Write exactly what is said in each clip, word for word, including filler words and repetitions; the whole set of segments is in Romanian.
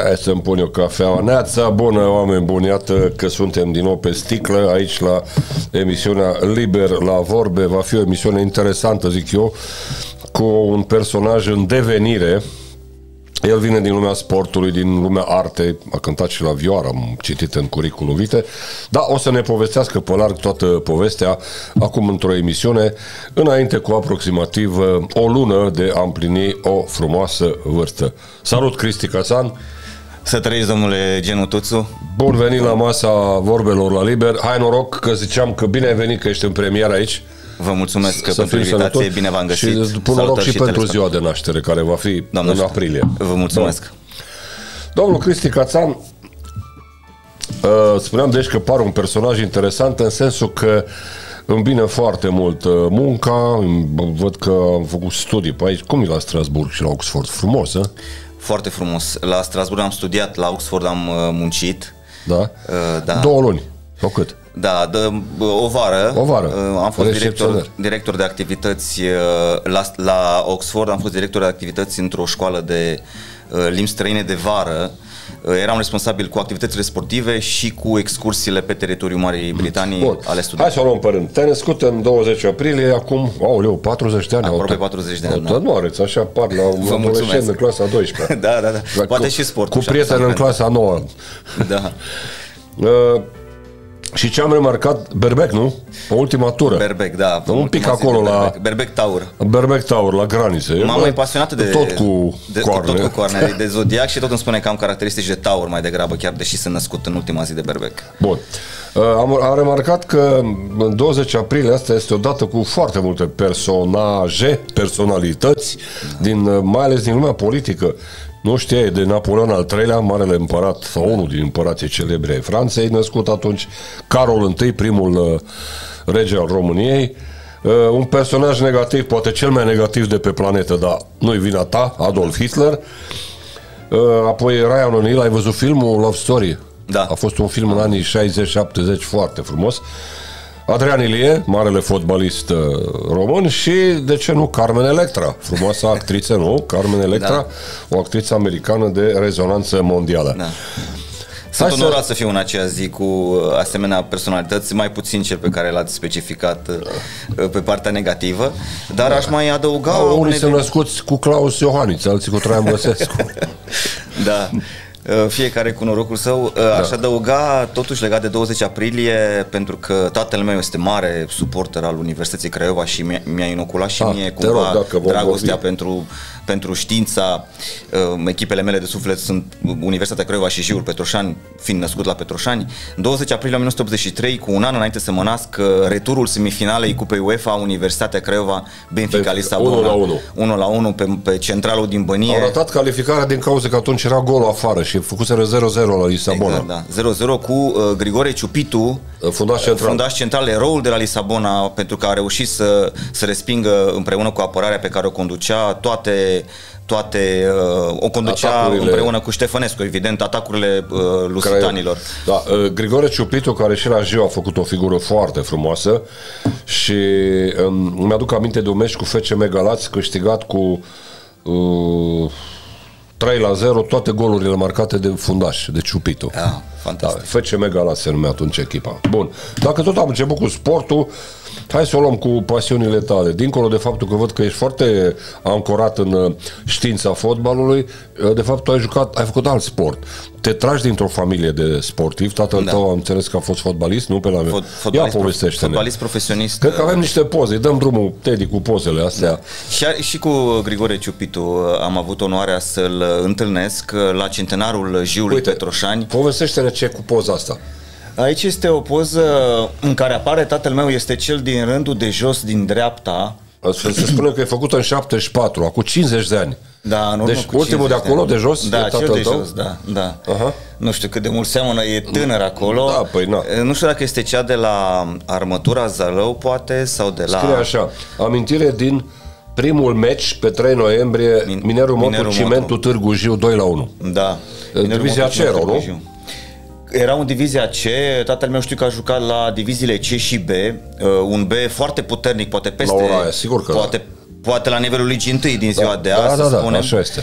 Hai să-mi pun eu cafeaua. Neața bună, oameni buni, iată că suntem din nou pe sticlă, aici la emisiunea Liber la Vorbe. Va fi o emisiune interesantă, zic eu, cu un personaj în devenire. El vine din lumea sportului, din lumea artei, a cântat și la vioară, am citit în curriculum vitae, dar o să ne povestească pe larg toată povestea acum într-o emisiune, înainte cu aproximativ o lună de a împlini o frumoasă vârstă. Salut, Cristi Cațan! Să trăiți, domnule Genu Tuțu! Bun venit la masa vorbelor la Liber. Hai noroc că ziceam că bine ai venit, că ești în premieră aici. Vă mulțumesc că pentru invitație, bine v-am găsit. Și pun noroc și, și pentru ziua de naștere, care va fi Doamne în aprilie. Vă mulțumesc. Bun. Domnul Cristi Cațan, spuneam deci că pare un personaj interesant în sensul că îmbină foarte mult munca, văd că am făcut studii pe aici. Cum e la Strasbourg și la Oxford? Frumos, a? Foarte frumos. La Strasbourg am studiat, la Oxford am muncit. Da? Uh, da. Două luni. Sau cât? Da, de, o vară. O vară. Am fost director, director de activități la, la Oxford, am fost director de activități într-o școală de limbi străine de vară. Eram responsabil cu activitățile sportive și cu excursiile pe teritoriul Marii Britanii. Bun. Ale studenților. Hai să o luăm pe rând. Te-ai născut în douăzeci aprilie, acum, aoleu, patruzeci de ani. Aproape patruzeci de ani, da. Nu arăți, așa par la un adolescent în clasa a douăsprezecea. Da, da, da. Poate cu, și sport. Cu prieteni în clasa a noua. Da. Uh, Și ce am remarcat, Berbec, nu? O ultima tură. Berbec, da. Un pic acolo la... Berbec, Berbec Tower. Berbec Tower, la granițe. M-am mai pasionat de... Tot cu de, coarne. Tot cu coarne, de zodiac și tot îmi spune că am caracteristici de Tower mai degrabă, chiar deși sunt născut în ultima zi de Berbec. Bun. Am, am remarcat că în douăzeci aprilie asta este o dată cu foarte multe personaje, personalități, din, mai ales din lumea politică. Nu știai de Napoleon al treilea, marele împărat, sau unul din împărații celebre ai Franței, născut atunci, Carol I, primul rege al României, un personaj negativ, poate cel mai negativ de pe planetă, dar nu-i vina ta, Adolf Hitler. Apoi Ryan O'Neal, ai văzut filmul Love Story? Da. A fost un film în anii șaizeci șaptezeci foarte frumos. Adrian Ilie, marele fotbalist român și, de ce nu, Carmen Electra, frumoasa actriță, nu? Carmen Electra, da. O actriță americană de rezonanță mondială. Da. Sunt onorat să... să fiu în aceea zi cu asemenea personalități, mai puțin cel pe care l-ați specificat pe partea negativă, dar da. Aș mai adăuga... Da, unii sunt născuți cu Claus Iohannis, alții cu Traian Băsescu. Da. Fiecare cu norocul său. Da. Aș adăuga totuși legat de douăzeci aprilie, pentru că tatăl meu este mare suporter al Universității Craiova și mi-a inoculat și ah, mie cumva rog, dragostea pentru, pentru știința. Echipele mele de suflet sunt Universitatea Craiova și Jiul Petroșani, fiind născut la Petroșani. În douăzeci aprilie o mie nouă sute optzeci și trei, cu un an înainte să mă nasc, returul semifinalei Cupei UEFA, Universitatea Craiova, Benfica Lisabona, unu la unu pe, pe centralul din Bănie. Au ratat calificarea din cauza că atunci era golul afară și făcuseră zero zero la Lisabona. Exact, da. zero zero cu uh, Grigore Ciupitu, fundaș central. fundaș central, eroul de la Lisabona, pentru că a reușit să, să respingă împreună cu apărarea pe care o conducea toate toate, uh, o conducea atacurile, împreună cu Ștefănescu, evident, atacurile uh, lusitanilor. Da, uh, Grigore Ciupitu, care și la Jiu a făcut o figură foarte frumoasă și um, mi-aduc aminte de un meci cu F C M Galați, câștigat cu uh, trei la zero, toate golurile marcate de fundaș, de Ciupitu. Ah, fantastic. Da, F C M Galați se numea atunci echipa. Bun, dacă tot am început cu sportul, hai să o luăm cu pasiunile tale. Dincolo de faptul că văd că ești foarte ancorat în știința fotbalului, de fapt tu ai jucat, ai făcut alt sport. Te tragi dintr-o familie de sportivi, tatăl da. tău am înțeles că a fost fotbalist, nu pe la mea. Fot, Ia povestește-ne. Fotbalist profesionist. Cred că avem niște poze, dăm drumul, Teddy, cu pozele astea. Da. Și, și cu Grigore Ciupitu am avut onoarea să-l întâlnesc la centenarul Jiului Uite, Petroșani. Povestește-ne ce cu poza asta. Aici este o poză în care apare tatăl meu, este cel din rândul de jos, din dreapta. Se spune că e făcut în șaptezeci și patru, acum cincizeci de ani. Da, în deci ultimul de acolo, de, de jos, da, e cel de tău? jos, da, da. Aha. Nu știu cât de mult seamănă, e tânăr acolo. Da, păi na. Nu știu dacă este cea de la Armătura Zalău, poate, sau de la... Scrie așa, amintire din primul meci pe trei noiembrie, Min Minerul Motu, Cimentul Târgu Jiu, doi la unu. Da. Divizia C erau, nu? Era un divizia C, tatăl meu știu că a jucat la diviziile C și B, un B foarte puternic, poate peste... La ora aia, sigur că poate, da. poate la nivelul ligii întâi din ziua da, de azi, da, să da, spunem. Da, așa este.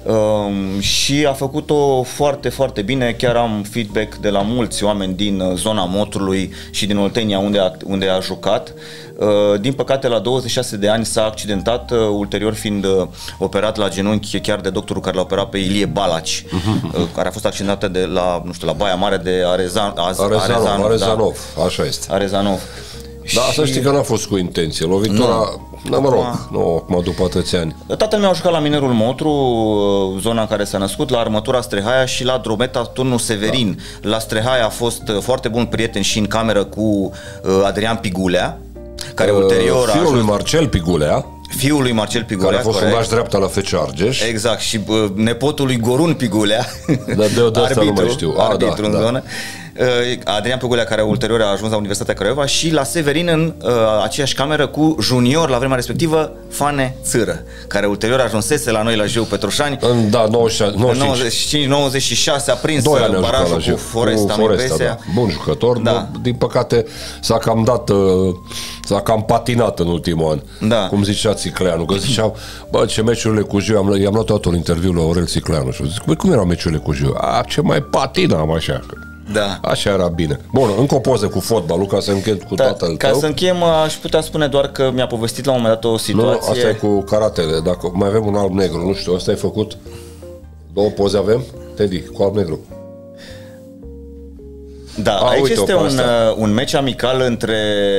Um, și a făcut-o foarte, foarte bine. Chiar am feedback de la mulți oameni din zona motorului și din Oltenia unde a, unde a jucat. Uh, din păcate la douăzeci și șase de ani s-a accidentat, uh, ulterior fiind uh, operat la genunchi chiar de doctorul care l-a operat pe Ilie Balaci, uh, care a fost accidentată de la, nu știu, la Baia Mare de Arezan, Az, Arezanov, Arezanov, Arezanov, da. Așa este. Arezanov. Da, și... să știi că n-a fost cu intenție. Lovitura, nu, mă rog, nu, acum după atâția ani. Tatăl meu a jucat la Minerul Motru, zona în care s-a născut, la Armătura Strehaia și la Drometa, turnul Severin. Da. La Strehaia a fost foarte bun prieten și în cameră cu Adrian Pigulea, care uh, ulterior fiul a ajuns... lui Marcel Pigulea. Fiul lui Marcel Pigulea, care a fost fundaș dreapta la F C Argeș. Exact, și uh, nepotul lui Gorun Pigulea, da, de, de arbitru, nu mai știu. A, arbitru da, în da. zonă. Adrian Pigulea, care ulterior a ajuns la Universitatea Craiova, și la Severin în uh, aceeași cameră cu junior la vremea respectivă Fane Țâră, care ulterior ajunsese la noi la Jeu Petroșani. În, da, nouăzeci și cinci nouăzeci și șase a prins barajul cu Foresta, cu Foresta da. Bun jucător, da. Din păcate s-a cam dat, s-a cam patinat în ultimul an. Da. Cum zicea Țicleanu, că ziceau, bă, ce meciurile cu Jeu, am, i-am luat tot un interviu la Aurel Țicleanu și zic, băi, cum erau meciurile cu Jeu? A, ce mai patinam așa. Da. Așa era bine. Bun, încă o poză cu fotbalul ca să închem cu da, tatăl ca tău. Ca să închem, aș putea spune doar că mi-a povestit la un moment dat o situație. Nu, asta e cu karatele. Dacă mai avem un alb-negru, nu știu, ăsta ai făcut? Două poze avem? Teddy, cu alb-negru. Da, A, aici este un, un meci amical între...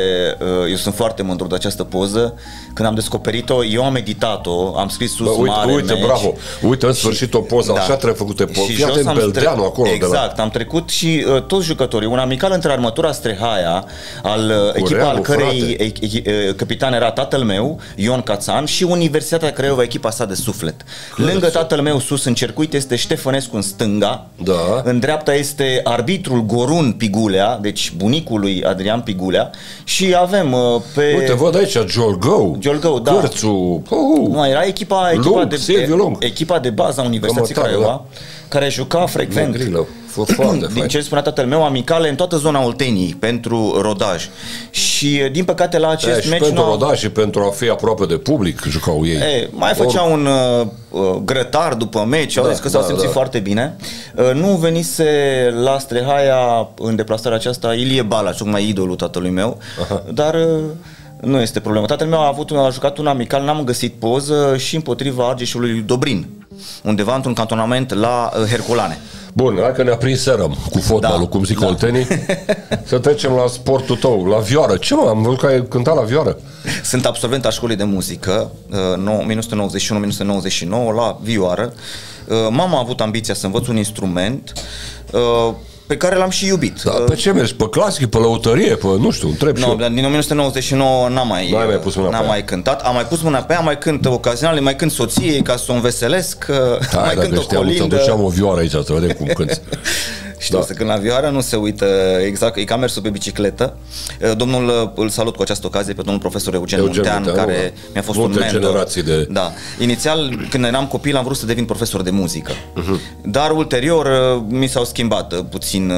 Eu sunt foarte mândru de această poză. Când am descoperit-o, eu am editat-o, am scris sus. Bă, uite, mare uite, meci. Uite, bravo. Uite, în sfârșit o poză, da. Așa trebuie făcute poze. Fii atent, Beldeanu acolo. Exact, de la... am trecut și uh, toți jucătorii. Un amical între Armătura Strehaia, al echipa al cărei e, e, capitan era tatăl meu, Ion Cațan, și Universitatea Craiova, echipa sa de suflet. Clar, lângă tatăl meu, sus în circuit, este Ștefănescu în stânga. Da. În dreapta este arbitrul Gorun Pigulea, deci bunicul lui Adrian Pigulea, și avem uh, pe... Uite, văd aici Giolgău, Giolgău, da. Cârțu, uh, nu, era echipa, echipa, Lung, de, Lung. echipa de bază a Universității Cămătare, Craiova, da. care juca frecvent, Negrilă, din ce spunea tatăl meu, amicale în toată zona Olteniei, pentru rodaj. Și, din păcate, la acest e, și meci... pentru nu... rodaj și pentru a fi aproape de public, jucau ei. E, mai făcea Or... un uh, grătar după meci, au da, zis că s-au da, simțit da. foarte bine. Uh, nu venise la Strehaia, în deplasarea aceasta, Ilie Balaci, tocmai idolul tatălui meu, aha. dar... Uh, nu este problemă. Tatăl meu a, avut, a jucat un amical, n-am găsit poză, și împotriva Argeșului Dobrin, undeva într-un cantonament la uh, Herculane. Bun, hai că ne aprinserăm cu fotbalul, da, cum zic da. oltenii. Să trecem la sportul tău, la vioară. Ce mă, am văzut că ai cântat la vioară. Sunt absolvent a școlii de muzică, uh, o mie nouă sute nouăzeci și unu - o mie nouă sute nouăzeci și nouă, la vioară. Uh, mama a avut ambiția să învăț un instrument uh, pe care l-am și iubit. Da, pe ce mergi? Pe clasic, pe lăutărie, pe nu știu, întreb no, și eu. Din o mie nouă sute nouăzeci și nouă n-am mai, mai, pus mâna n-am mai cântat. Am mai pus mâna pe ea, mai cânt ocazional, mai cânt soției ca să o înveselesc, da, mai cânt o colindă. Te duceam o vioară aici, să vedem cum cânti. Știu, da. Să când la vioară nu se uită exact, e ca mersul pe bicicletă. Domnul, îl salut cu această ocazie pe domnul profesor Eugen, Eugen Muntean, Muntean, care da. mi-a fost multe un mentor. Generații de... Da. Inițial, când eram copil, am vrut să devin profesor de muzică. Uh-huh. Dar ulterior mi s-au schimbat puțin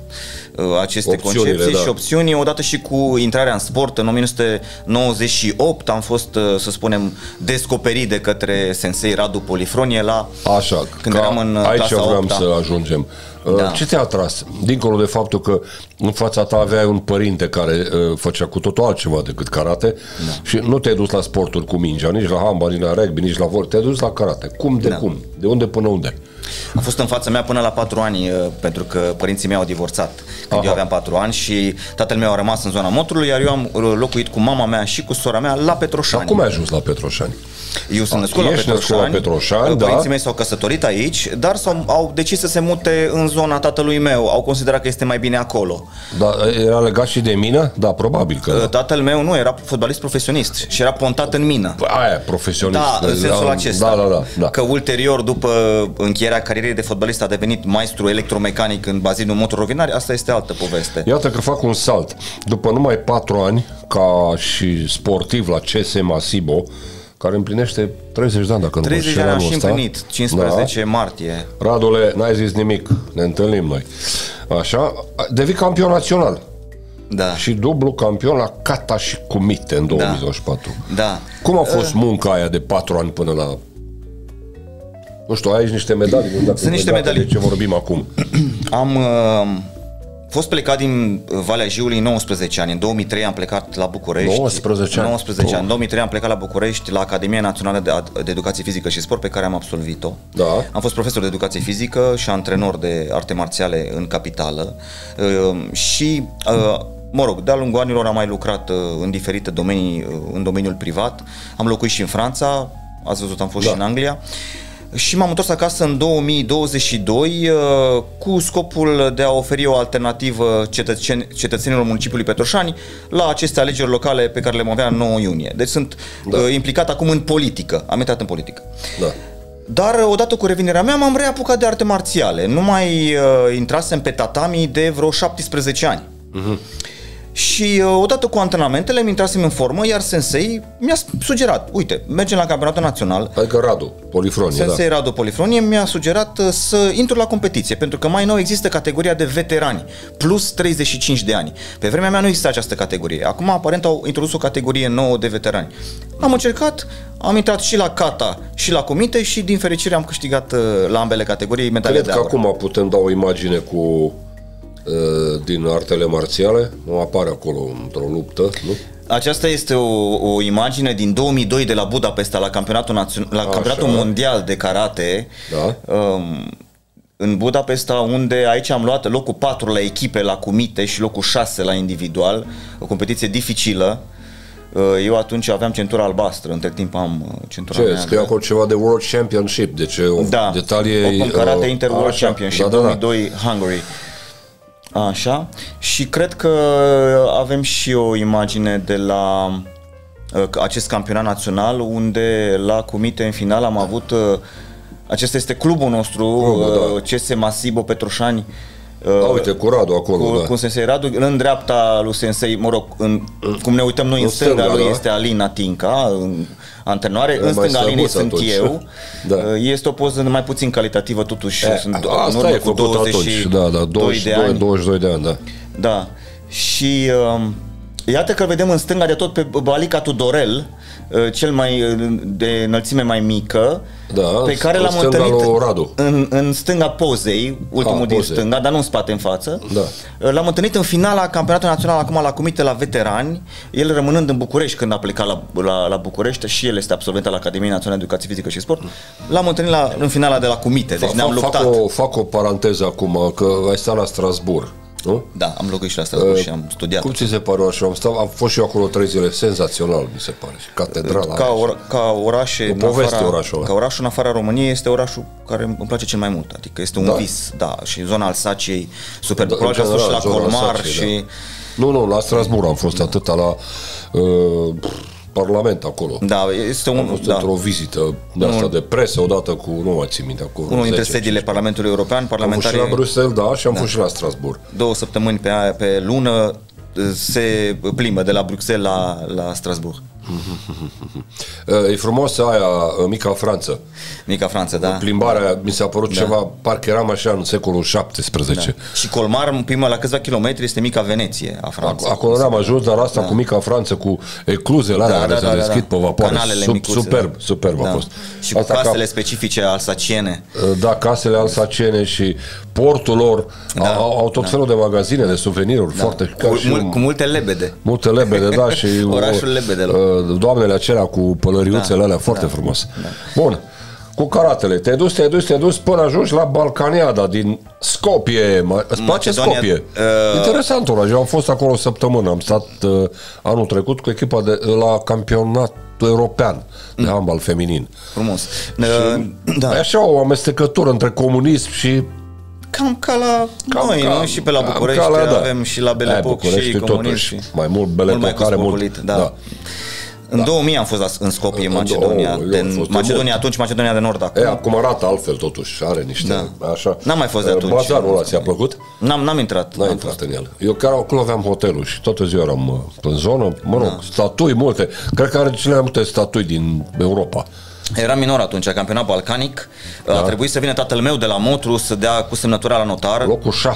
aceste concepții da. și opțiuni, odată și cu intrarea în sport. În o mie nouă sute nouăzeci și opt am fost, să spunem, descoperit de către sensei Radu Polifronie la Așa, când eram în aici clasa vreau opta. să ajungem. Da. Ce te-a atras? Dincolo de faptul că în fața ta aveai un părinte care uh, făcea cu totul altceva decât karate, da. și nu te-ai dus la sporturi cu mingea, nici la handbal, nici la rugby, nici la vor, te-ai dus la karate. Cum de da. cum? De unde până unde? A fost în fața mea până la patru ani, pentru că părinții mei au divorțat când Aha. eu aveam patru ani și tatăl meu a rămas în zona motorului, iar eu am locuit cu mama mea și cu sora mea la Petroșani. Dar cum ai ajuns la Petroșani? Eu sunt născut la Petroșani, la Petroșani, părinții da. mei s-au căsătorit aici, dar s-au, au decis să se mute în zona tatălui meu, au considerat că este mai bine acolo. Da, era legat și de mină? Da, probabil că da. Tatăl meu nu, era fotbalist profesionist și era pontat în mină. Aia, profesionist. Da, în sensul da, acesta. Da, da, da, da. Că ulterior, după încheierea carierei de fotbalist, a devenit maestru electromecanic în bazinul Motorovinari, asta este altă poveste. Iată că fac un salt. După numai patru ani, ca și sportiv la C S Masibo, care împlinește treizeci de ani, dacă nu mă treizeci de ani am și împlinit, cincisprezece martie. Radule, n-ai zis nimic, ne întâlnim noi. Așa, devii campion național. Da. Și dublu campion la Cata și Cumite în două mii douăzeci și patru. Da. Cum a fost munca aia de patru ani până la Nu știu, ai aici niște medalii. Nu, Sunt niște medalii. De ce vorbim acum? Am uh, fost plecat din Valea Jiului nouăsprezece ani. În două mii trei am plecat la București. nouăsprezece ani. nouăsprezece ani. În două mii trei am plecat la București, la Academia Națională de, de Educație Fizică și Sport, pe care am absolvit-o. Da. Am fost profesor de educație fizică și antrenor de arte marțiale în capitală. Uh, și... Uh, Mă rog, de-a lungul anilor am mai lucrat uh, în diferite domenii, uh, în domeniul privat. Am locuit și în Franța, ați văzut, am fost da. și în Anglia. Și m-am întors acasă în două mii douăzeci și doi uh, cu scopul de a oferi o alternativă cetățen- cetățenilor municipiului Petroșani la aceste alegeri locale pe care le vom avea în nouă iunie. Deci sunt da. uh, implicat acum în politică, am intrat în politică. Da. Dar odată cu revenirea mea m-am reapucat de arte marțiale. Nu mai uh, intrasem pe tatami de vreo șaptesprezece ani. Uh-huh. Și uh, odată cu antrenamentele mi intrasem în formă, iar sensei mi-a sugerat, uite, mergem la campionatul național. Adică Radu Polifronie, Sensei da. Radu Polifronie mi-a sugerat uh, să intru la competiție, pentru că mai nou există categoria de veterani, plus treizeci și cinci de ani. Pe vremea mea nu exista această categorie. Acum aparent au introdus o categorie nouă de veterani. Am încercat, am intrat și la kata și la comite și din fericire am câștigat uh, la ambele categorii medalia de aur. Cred că acum putem da o imagine cu din artele marțiale, nu apare acolo într-o luptă, nu? Aceasta este o, o imagine din două mii doi de la Budapesta la campionatul, națion- la campionatul mondial de karate, da. um, în Budapesta, unde aici am luat locul patru la echipe, la cumite și locul șase la individual, o competiție dificilă. Eu atunci aveam centura albastră, între timp am centura ce, neagră. scrie acolo ceva de World Championship, deci o da, detalie... Open Karate uh, Inter World Championship, da, da, da. două mii doi Hungary. Așa, și cred că avem și o imagine de la uh, acest campionat național, unde la cumite în final am avut, uh, acesta este clubul nostru, Clubul, uh, da. C S Masibo Petroșani. Uh, A, uite, cu Radu acolo, cu, da. cu Sensei Radu, în dreapta lui Sensei, mă rog, în, cum ne uităm noi în, în stânga, stânga lui da. Este Alina Tinca, în antrenoare, în stânga Alinei sunt atunci. Eu. Da. Este o poză mai puțin calitativă, totuși. E, sunt asta în urmă e cu douăzeci și doi atunci, da, da, douăzeci și doi, de ani. douăzeci și doi de ani, da. Da. Și um, iată că vedem în stânga de tot pe Balica Tudorel, uh, cel mai de înălțime mai mică, da, pe care l-am întâlnit Radu. În, în stânga pozei, ultimul ha, din poze. Stânga, dar nu în spate, în față. Da. L-am întâlnit în finala campionatului național, acum la comite la veterani, el rămânând în București când a plecat la, la, la București și el este absolvent al Academiei Naționale de Educație Fizică și Sport. L-am întâlnit la, în finala de la comite, deci ne-am luptat. Fac o, fac o paranteză acum, că ai stat la Strasbourg. Nu? Da, am locuit și la Strasbourg uh, și am studiat. Cum ți se pare așa? Am, stat, am fost și eu acolo trei zile, senzațional mi se pare. Și catedrala. Ca, or, ca orașe, o poveste afara, orașul. Ca orașul în afara României este orașul care îmi place cel mai mult. Adică este un da. vis, da, și zona Alsaciei super da, populară, am fost și la Colmar Alsaciei, și da. Nu, nu, la Strasbourg am fost da. atâta la uh, Parlament acolo. Da, este un am fost da. într-o vizită de asta de presă odată cu, nu mai țin minte, cu unul dintre sediile Parlamentului European, parlamentari. Am fost și la Bruxelles, da, și am da. fost și la Strasbourg. Două săptămâni pe, pe lună se plimbă de la Bruxelles la, la Strasbourg. E frumoasă aia, Mica Franță. Mica Franță, da. Plimbarea mi s-a părut da. ceva, parcă eram așa în secolul șaptesprezece. Da. Și Colmar, prima la câțiva kilometri, este Mica Veneție a Franței. Acolo n-am ajuns, dar asta da. cu Mica Franță, cu ecluzele alea da, care da, se da, deschid da. pe vapoare. Sub, micuțe, superb, da. superb da. a fost. Și asta cu casele ca, specifice alsaciene. Da, casele alsaciene și portul lor. Da. Au, au tot da. felul de magazine, de suveniruri. Da. Foarte, cu, mul, cu multe lebede. Multe lebede, da. Și orașul lebedelor. Doamnele acelea cu pălăriuțele da. alea, foarte da. frumos. Da. Bun. Cu karatele. Te-ai dus, te-ai dus, te-ai dus până ajungi la Balcaniada din Skopje. Îți place Skopje? Uh... Interesant oraș. Eu am fost acolo o săptămână. Am stat uh, anul trecut cu echipa de, la campionatul european de mm. handbal feminin. Frumos. Uh, da. Așa o amestecătură între comunism și cam ca la cam noi, ca, nu? Și pe la București la, da. avem și la Belepoc și comunism. Și mai mult Belepoc care mult. Da. da. În da. două mii am fost la, în Skopje, în Macedonia. Oh, de, Macedonia atunci, Macedonia de Nord acum. E, acum arată altfel totuși, are niște, da. așa. N-am mai fost de atunci. Bazarul ăla ți-a plăcut? N-am, n-am intrat. N-am intrat fost. în el. Eu chiar acolo aveam hotelul și toată ziua eram în zonă, mă rog, da. statui multe. Cred că are cele mai multe statui din Europa. Era minor atunci, campionat balcanic. Da. A trebuit să vină tatăl meu de la Motru să dea cu semnătura la notar. Locul șase.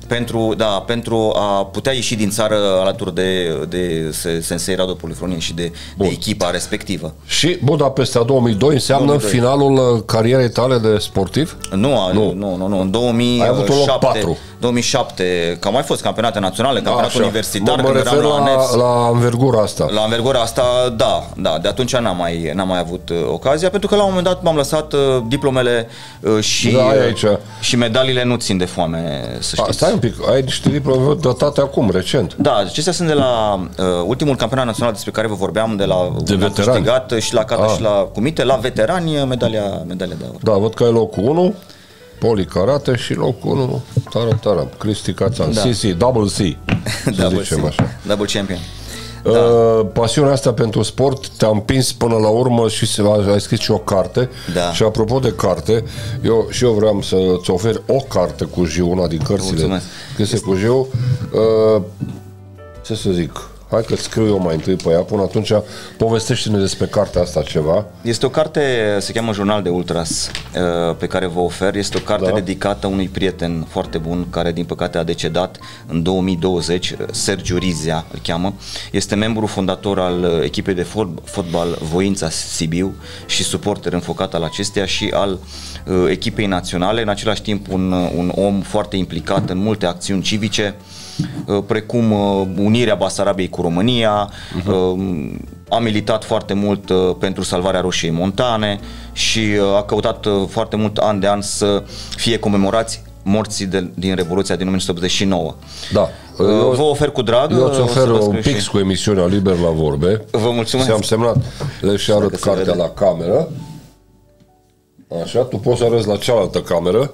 Pentru, da, pentru a putea ieși din țară alături de, de Sensei Radu Polifronie și de, de echipa respectivă. Și Budapesta două mii doi înseamnă două mii doi. Finalul carierei tale de sportiv? Nu, nu, nu, nu, nu. În două mii șapte, două mii șapte, că au mai fost campionate naționale, campionat Așa. universitar. Mă refer la, la, la învergura asta. La învergura asta, da, da. De atunci n-am mai, n-am mai avut uh, ocazia, pentru că la un moment dat m-am lăsat uh, diplomele uh, și, da, aici. uh, și medaliile nu țin de foame, să știți. A, stai un pic, ai niște diplome datate acum, recent. Da, acestea sunt de la uh, ultimul campionat național despre care vă vorbeam, de la de veterani. Câștigat și la cată și la cumite, la veterani, medalia, medalia de aur. Da, văd că ai locul unu, Poli Karate și locul unu, tara, tara, Cristi Cațan, da. C C, double C, să double zicem C. așa. Double champion. Da. Uh, pasiunea asta pentru sport te-a împins până la urmă și ai scris și o carte. Da. Și apropo de carte, eu și eu vreau să-ți ofer o carte cu Jiu, una din cărțile scrise cu Jiu. Uh, ce să zic? Hai că scriu eu mai întâi pe ea, până atunci povestește-ne despre cartea asta ceva. Este o carte, se cheamă Jurnal de Ultras, pe care vă ofer. Este o carte da. dedicată unui prieten foarte bun, care din păcate a decedat în două mii douăzeci, Sergiu Rizia îl cheamă. Este membru fondator al echipei de fotbal Voința Sibiu și suporter înfocat al acesteia și al echipei naționale, în același timp un, un om foarte implicat în multe acțiuni civice, precum unirea Basarabiei cu România, uh-huh. a militat foarte mult pentru salvarea Roșiei Montane și a căutat foarte mult an de an să fie comemorați morții de, din Revoluția din o mie nouă sute optzeci și nouă. Da. Eu, vă ofer cu drag. Eu îți ofer un pix și cu emisiunea Liber la Vorbe. Vă mulțumesc. Ți-am semnat, le și arăt cartea la cameră. Așa, tu poți să arăți la cealaltă cameră.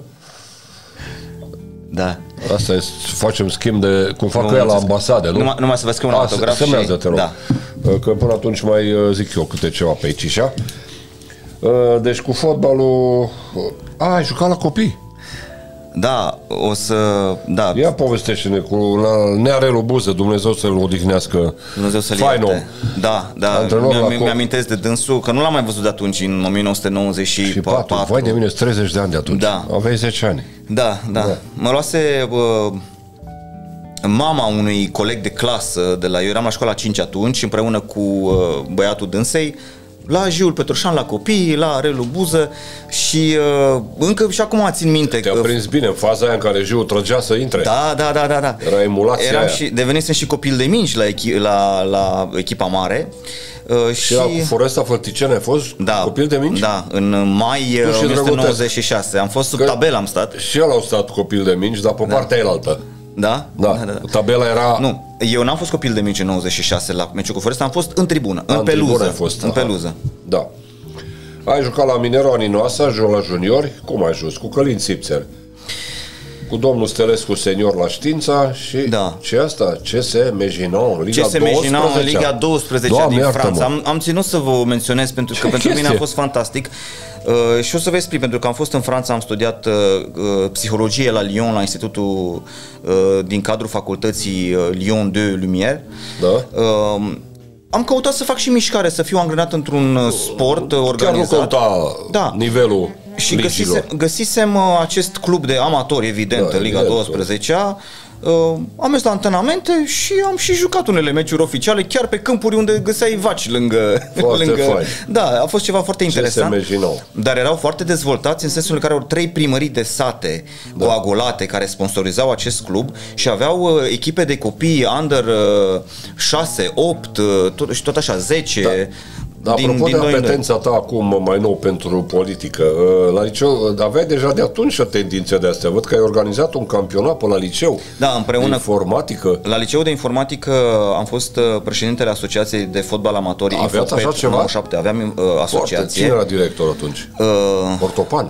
Da. Asta e, facem schimb de, cum fac ea la ambasade, nu? Numai, numai să vă scriu un autograf și... Semnează-te, rog. Da. Că până atunci mai zic eu câte ceva pe aici, așa. Deci cu fotbalul... A, ai jucat la copii. Da, o să... Da. Ia povestește-ne cu Nearelu Buză, Dumnezeu să-l odihnească. Dumnezeu să-l ierte. Da, da, mi-amintesc de dânsul, că nu l-am mai văzut de atunci, în o mie nouă sute nouăzeci și patru. Vai de mine, treizeci de ani de atunci. Da. Aveai zece ani. Da, da. da. Mă luase uh, mama unui coleg de clasă, de la, eu eram la școala cinci atunci, împreună cu uh, băiatul dânsei, la Jiul Petrușan, la copii, la Relu Buză și uh, încă și acum țin minte. Te-a prins bine în faza aia în care Jiul trăgea să intre. Da, da, da, da, da. Era emulația Eram aia. Și devenisem și copil de mingi la, echi, la, la echipa mare. Uh, și și la Foresta Fălticene ai fost da, copil de mingi? Da, în mai o mie nouă sute nouăzeci și șase. Am fost sub că tabelă, am stat. Și el au stat copil de mingi, dar pe da. partea elaltă. Da? Da. Da, da, da. Tabela era... Nu, eu n-am fost copil de mingi în nouăzeci și șase la meciul cu Foresta, am fost în tribună, în, în peluză. Fost, în peluză. Da. Ai jucat la Minero Aninoasa, la juniori, cum ai ajuns? Cu Călin Țipțer. Cu domnul Stelescu senior la Știința și da. ce asta? C S Mejinon, Liga C S Mejinon, Liga douăsprezece Doamne, din Franța. Am, am ținut să vă menționez pentru că pentru mine a fost fantastic. Uh, și o să vă explic, pentru că am fost în Franța, am studiat uh, uh, psihologie la Lyon, la institutul uh, din cadrul facultății uh, Lyon de Lumière. Da. Uh, Am căutat să fac și mișcare, să fiu angrenat într-un sport organizat. Chiar nu conta da. nivelul și găsisem, găsisem acest club de amatori, evident, da, Liga douăsprezecea. Uh, am mers la antrenamente și am și jucat unele meciuri oficiale, chiar pe câmpuri unde găseai vaci lângă... lângă da, a fost ceva foarte interesant. Dar erau foarte dezvoltați în sensul în care au trei primării de sate da. coagulate care sponsorizau acest club și aveau uh, echipe de copii under uh, șase, opt uh, tot, și tot așa, zece... Da. Da, apropo din de apetența ta acum mai nou pentru politică, la liceu aveai deja de atunci o tendință de astea. Văd că ai organizat un campionat pe la liceu. Da, împreună de informatică. La liceul de informatică am fost președintele Asociației de Fotbal Amatori. Aveați așa ceva? nouăzeci și șapte, aveam uh, asociație. Cine era director atunci? Uh, Ortopan.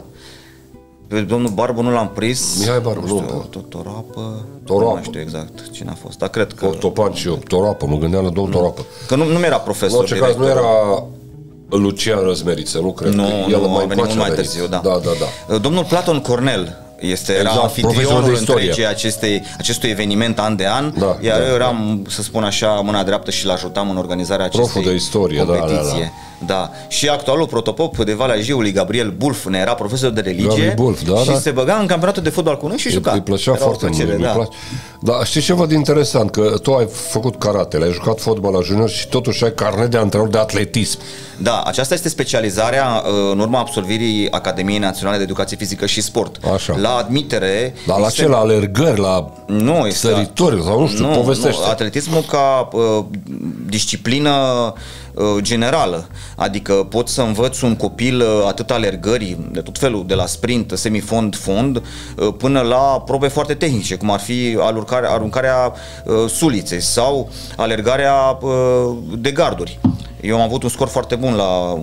Pe domnul Barbu nu l-am prins. Mihai Barbu, nu. nu Toropă. Toropă. Nu mai știu exact cine a fost, dar cred că... Ortopan și eu, Toropă, mă gândeam la domnul Toropă. Că nu, nu mi-era profesor. În orice caz nu era Lucian Răzmeriță, nu cred. Nu, El nu, mai a venit mult mai târziu, da. Da, da, da. Domnul Platon Cornel Este, era exact, anfitrionul întregii acestei, acestui eveniment an de an, da, iar da, eu eram, da. să spun așa, mâna dreaptă și l-ajutam în organizarea acestei de istorie, competiție. Da, da, da. Da. Și actualul protopop de Valea Jiului, Gabriel Bulf, ne era profesor de religie Bulf, da, și da. se băga în campionatul de fotbal cu noi și juca. Îi plăcea era foarte plăcere, mult. da. Place. Da, știi ce văd interesant? Că tu ai făcut karatele, ai jucat fotbal la junior și totuși ai carnet de antrenor de atletism. Da, aceasta este specializarea în urma absolvirii Academiei Naționale de Educație Fizică și Sport. Așa. La admitere... Dar la ce? La alergări, la nu, sărituri sau nu știu, nu, povestește. Nu, atletismul ca uh, disciplină uh, generală. Adică pot să învăț un copil uh, atât alergări, de tot felul, de la sprint, semifond, fond, uh, până la probe foarte tehnice, cum ar fi aruncarea, aruncarea uh, suliței sau alergarea uh, de garduri. Eu am avut un scor foarte bun la,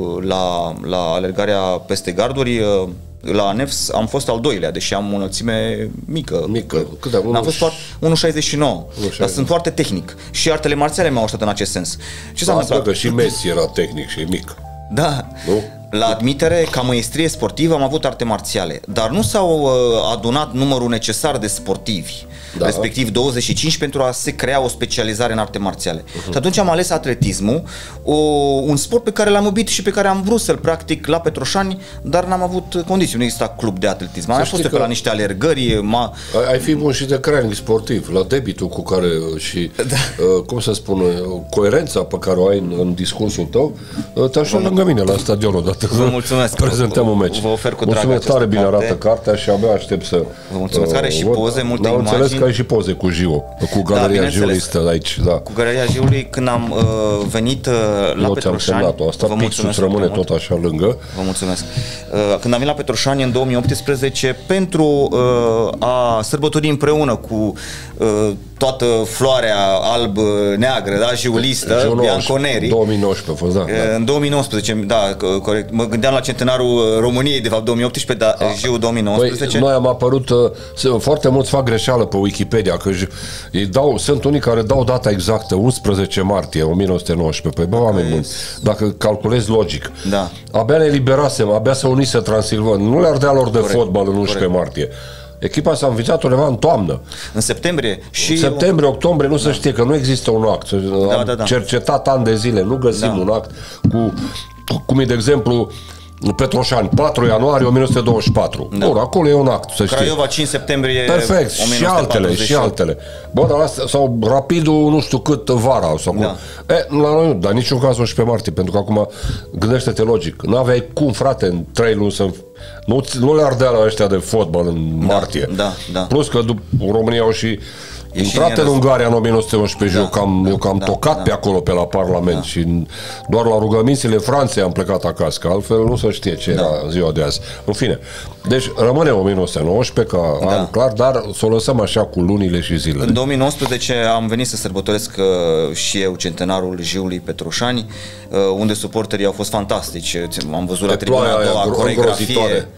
la, la alergarea peste garduri. La ANEFS am fost al doilea, deși am o înălțime mică. Mică. Cât de am fost unu virgulă șaizeci și nouă, dar sunt foarte tehnic. Și artele marțiale m-au ajutat în acest sens. Ce s-a întâmplat? Că și Messi era tehnic și e mic. Da. Nu? La admitere, ca măiestrie sportivă, am avut arte marțiale, dar nu s-au uh, adunat numărul necesar de sportivi, da. respectiv douăzeci și cinci, pentru a se crea o specializare în arte marțiale. Uh-huh. Și atunci am ales atletismul, o, un sport pe care l-am iubit și pe care am vrut să-l practic la Petroșani, dar n-am avut condiții, nu exista club de atletism. Am fost pe la niște alergări. Ma... Ai, ai fi bun și de training sportiv, la debitul cu care și, da. uh, cum să spun, coerența pe care o ai în, în discursul tău, uh, te așa lângă mine la stadionul odată. Vă mulțumesc. Prezentăm un meci. Vă ofer cu drag. Mulțumesc, tare bine carte. Arată cartea și abia aștept să... Vă mulțumesc, uh, are și poze, multe imagini. Am înțeles că ai și poze cu Gio, cu Galeria da, Jiului stă aici. Da. Cu Galeria Jiului, când am uh, venit uh, la Eu Petroșani... Eu asta, pixul rămâne tot așa lângă. Vă mulțumesc. Uh, când am venit la Petroșani în două mii optsprezece pentru uh, a sărbători împreună cu uh, toată floarea alb-neagră, da, jiulistă, Bianconeri. două mii nouăsprezece a fost, da. Uh, în două mii nouăsprezece, da, corect. Mă gândeam la centenarul României, de fapt două mii optsprezece, dar ah. Jiu două mii nouăsprezece. Păi, noi am apărut, uh, foarte mulți fac greșeală pe Wikipedia, că ei dau, sunt unii care dau data exactă, unsprezece martie o mie nouă sute nouăsprezece. Păi, bă, oameni buni, dacă calculezi logic. Da. Abia ne eliberasem, abia să unise Transilvan. Nu le ardea lor de corect, fotbal în unsprezece corect. Martie. Echipa s-a înființat undeva în toamnă. În septembrie. Și în septembrie, octombrie, nu da. se știe, că nu există un act. Da, am da, da. cercetat ani de zile, nu găsim da. un act cu, cum e, de exemplu, Petroșani, patru ianuarie o mie nouă sute douăzeci și patru. Da. Bun, acolo e un act, să știi. Craiova, cinci septembrie perfect, o mie nouă sute patruzeci și opt. și altele, și altele. Bun, dar astea, sau Rapidul, nu știu cât, vara sau cum. Da. E, la noi nu, dar niciun caz unsprezece martie, pentru că acum, gândește-te logic, n-aveai cum, frate, în trei luni să... Nu, nu le ardea la ăștia de fotbal în da, martie. Da, da. Plus că după România au și intrat în Ungaria în o mie nouă sute unsprezece, da, eu cam, da, eu cam da, tocat da. pe acolo, pe la Parlament, da. și doar la rugămințile Franței am plecat acasă, că altfel nu se știe ce da. era ziua de azi. În fine, deci rămâne o mie nouă sute nouăsprezece ca da. an clar, dar să o lăsăm așa cu lunile și zilele. În două mii nouăsprezece am venit să sărbătoresc uh, și eu centenarul Jiului Petroșani, uh, unde suporterii au fost fantastici. Am văzut la tribuna a doua coreografie.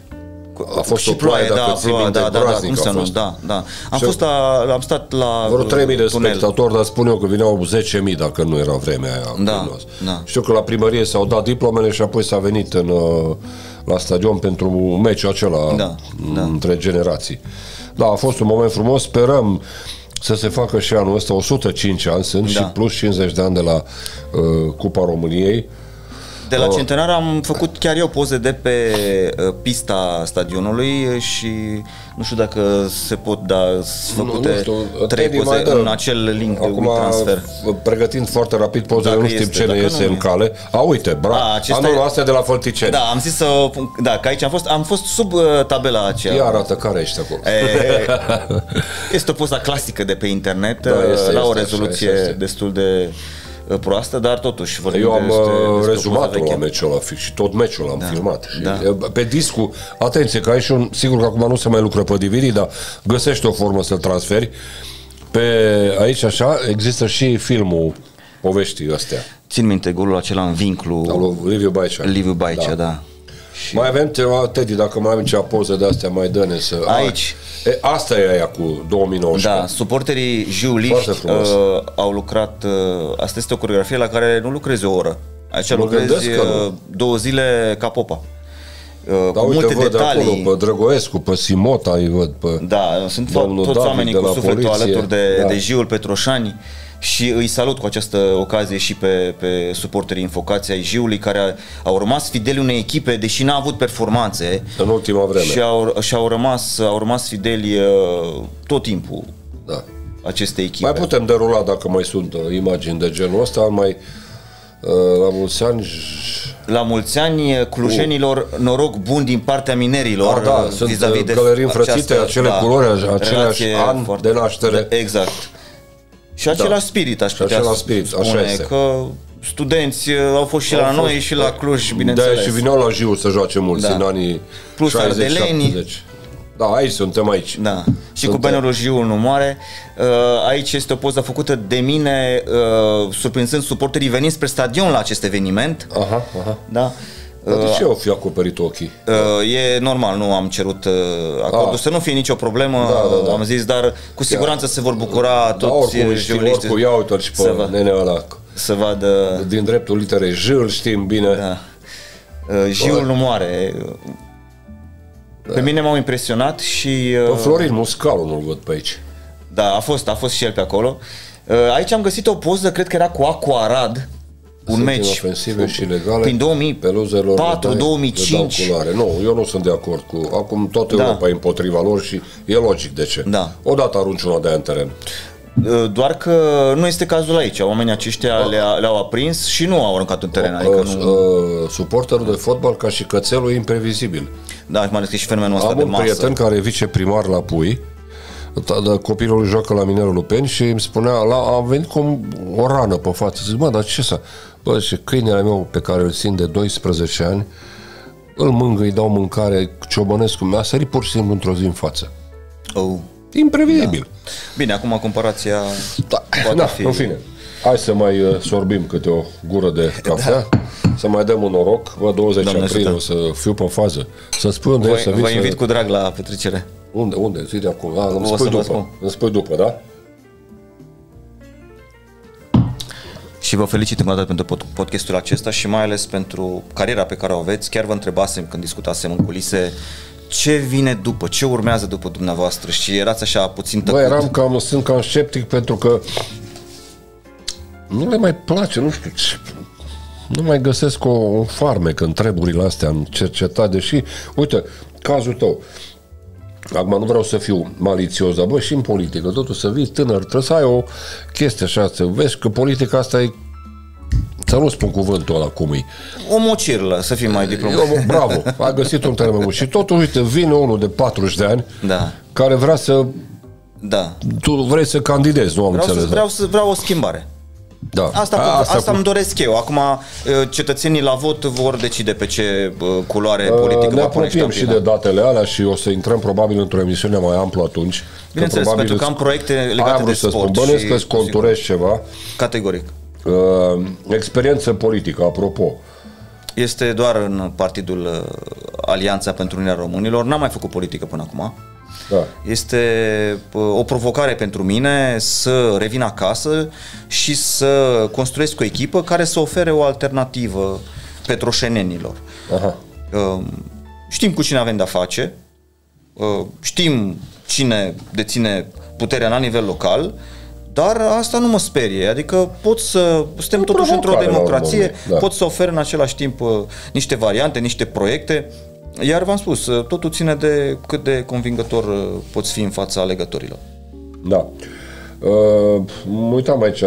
A fost și o ploaie, ploaie, dacă da, ploaie, da, da, da, cum să nu, da, da. Am fost la, am stat la vreo trei mii de spectatori, dar spun eu că vineau zece mii dacă nu era vremea aia. Da, da. Știu că la primărie s-au dat diplomele și apoi s-a venit în, la stadion pentru meciul acela da, între da. generații. Da, a fost un moment frumos, sperăm să se facă și anul ăsta, o sută cinci ani sunt, da. și plus cincizeci de ani de la uh, Cupa României. De la centenar am făcut chiar eu poze de pe uh, pista stadionului și nu știu dacă se pot da făcute nu, nu știu, trei poze în acel link de WeTransfer. Pregătind foarte rapid pozele, nu știm ce ne iese în cale. A, uite, bravo. Anul astea de la Fălticeni. Da, am zis să... Da, că aici am fost, am fost sub uh, tabela aceea. Ia arată care ești acolo. E, este o poză clasică de pe internet, da, este, la este, o rezoluție așa, este. destul de proastă, dar totuși eu am de, rezumat la meciul ăla și tot meciul l-am da, filmat. Da. Pe discul, atenție că ai și un, sigur că acum nu se mai lucră pe D V D, dar găsești o formă să-l transferi. Pe aici așa există și filmul poveștii astea. Țin minte golul acela în vinclu. Al lui Liviu Baicea. Liviu Baicea, da. da. Și... Mai avem ceva, Teddy, dacă mai avem ceva poze de astea, mai dă-ne să... Aici. E, asta e aia cu două mii nouăsprezece. Da, suporterii jiuliști uh, au lucrat... Uh, asta este o coreografie la care nu lucrezi o oră. Aici mă lucrezi uh, două zile ca popa. da, cu uite, multe văd detalii. Acolo, pe Drăgoescu, pe Simota, îi văd, pe Da, sunt toți David oamenii cu sufletul poliție. alături de, da. de Giul Petroșani și îi salut cu această ocazie și pe, pe suporterii infocați ai Giului, care au rămas fideli unei echipe, deși n-a avut performanțe. În ultima vreme. Și au, și au, rămas, au rămas fideli uh, tot timpul Da. acestei echipe. Mai putem derula, dacă mai sunt uh, imagini de genul ăsta, mai uh, la mulți ani. La mulți ani clujenilor, noroc bun din partea minerilor. Ah, da, sunt vis-a-vis de gălării înfrățite, această, acele da, culori, aceleași an foarte, de naștere. Exact. Și același spirit, aș putea același spirit, spune, așa este. că studenți au fost și Au la fost, noi și la Cluj, Da, bineînțeles. și vineau la Jiu să joace mulți Da. în anii Plus șaizeci ardelenii. șaptezeci. Da, aici suntem aici. Da. Și Suntem. cu bannerul Jiul nu moare. Aici este o poză făcută de mine, surprinzând suporterii venind spre stadion la acest eveniment. Aha, aha. Da. Dar de ce au fi acoperit ochii? E normal, nu am cerut acordul, Ah. să nu fie nicio problemă, Da, da, da. am zis, dar cu siguranță se vor bucura Da, toți oricum știm, jurnaliștii oricum, ia uite și să pe vă- nenea ăla. să vadă. Din dreptul literei J, îl știm bine. Da. Jiul nu moare. Pe mine m-au impresionat și Pe Florin Muscalu nu-l văd pe aici. da, a fost, a fost și el pe acolo. Aici am găsit o poză, cred că era cu Aqua Arad, un Sunt meci inofensive și legale. prin două mii Peluzelor patru le dai- două mii le dau cinci. culoare. Nu, eu nu sunt de acord cu. Acum toată Da. Europa e împotriva lor și e logic de ce. Da. Odată arunci una de aia în teren. Doar că nu este cazul aici. Oamenii aceștia le-a, le-au aprins și nu au aruncat în teren. Adică Uh, nu... uh, suporterul de fotbal ca și cățelul e imprevizibil. Da, mai ales că și fenomenul ăsta Am de un masă. prieten care e viceprimar la Pui. Da, copilul joacă la Minerul Lupeni și îmi spunea, la, am venit cu o rană pe față. Zic, mă, dar ce să... Bă, și câinele meu pe care îl țin de doisprezece ani, îl mângă, îi dau mâncare, ciobănesc, mi-a sărit pur și simplu într-o zi în față. Oh. Imprevizibil. Da. Bine, acum comparația Da, poate da, fi... în fine. Hai să mai uh, sorbim câte o gură de cafea, da. Să mai dăm un noroc. Bă, douăzeci Doamne aprilie ajută. o să fiu pe fază. Să spui unde Vă, e, să vii vă să... invit cu drag la petrecere. Unde, unde? Zi de acum. A, îmi O spui să vă după. spun. Îmi spui după, da? Și vă felicit încă o dată pentru pod- podcastul acesta și mai ales pentru cariera pe care o aveți. Chiar vă întrebasem când discutasem în culise ce vine după, ce urmează după dumneavoastră și erați așa puțin tăcut. Bă, eram cam, sunt cam sceptic pentru că nu le mai place, nu știu ce. Nu mai găsesc o, o farmec în treburile astea, în cercetat, deși, uite, cazul tău, acum nu vreau să fiu malițios, dar bă, și în politică, totul să vii tânăr, trebuie să ai o chestie așa, să vezi că politica asta e, să nu spun cuvântul ăla cum e. O mocirlă, să fim mai diplomat. Eu, bravo, a găsit un termen bun. Și totul, uite, vine unul de patruzeci de ani, Da. care vrea să, Da. tu vrei să candidezi, nu am Vreau, să, înțeles. vreau, să, vreau o schimbare. Da. Asta, A, asta, asta cu- îmi doresc eu. Acum cetățenii la vot vor decide pe ce uh, culoare politică Ne va pune apropiem și ștampila. de datele alea și o să intrăm probabil într-o emisiune mai amplă atunci. Bineînțeles, probabil pentru că am proiecte aia legate am de vrut să sport. spun. Bănesc și- că-ți conturezi ceva. Categoric. Uh, experiență politică, apropo. Este doar în partidul uh, Alianța pentru Unirea Românilor. N-am mai făcut politică până acum. Da. Este uh, o provocare pentru mine să revin acasă și să construiesc o echipă care să ofere o alternativă petroșenenilor. Aha. Uh, Știm cu cine avem de-a face, uh, știm cine deține puterea la nivel local, dar asta nu mă sperie, adică pot să, suntem E o totuși într-o provocare, la democrație, urmă, da. pot să ofer în același timp uh, niște variante, niște proiecte, iar v-am spus, uh, totul ține de cât de convingător uh, poți fi în fața alegătorilor. Da. Uh, mă uitam aici,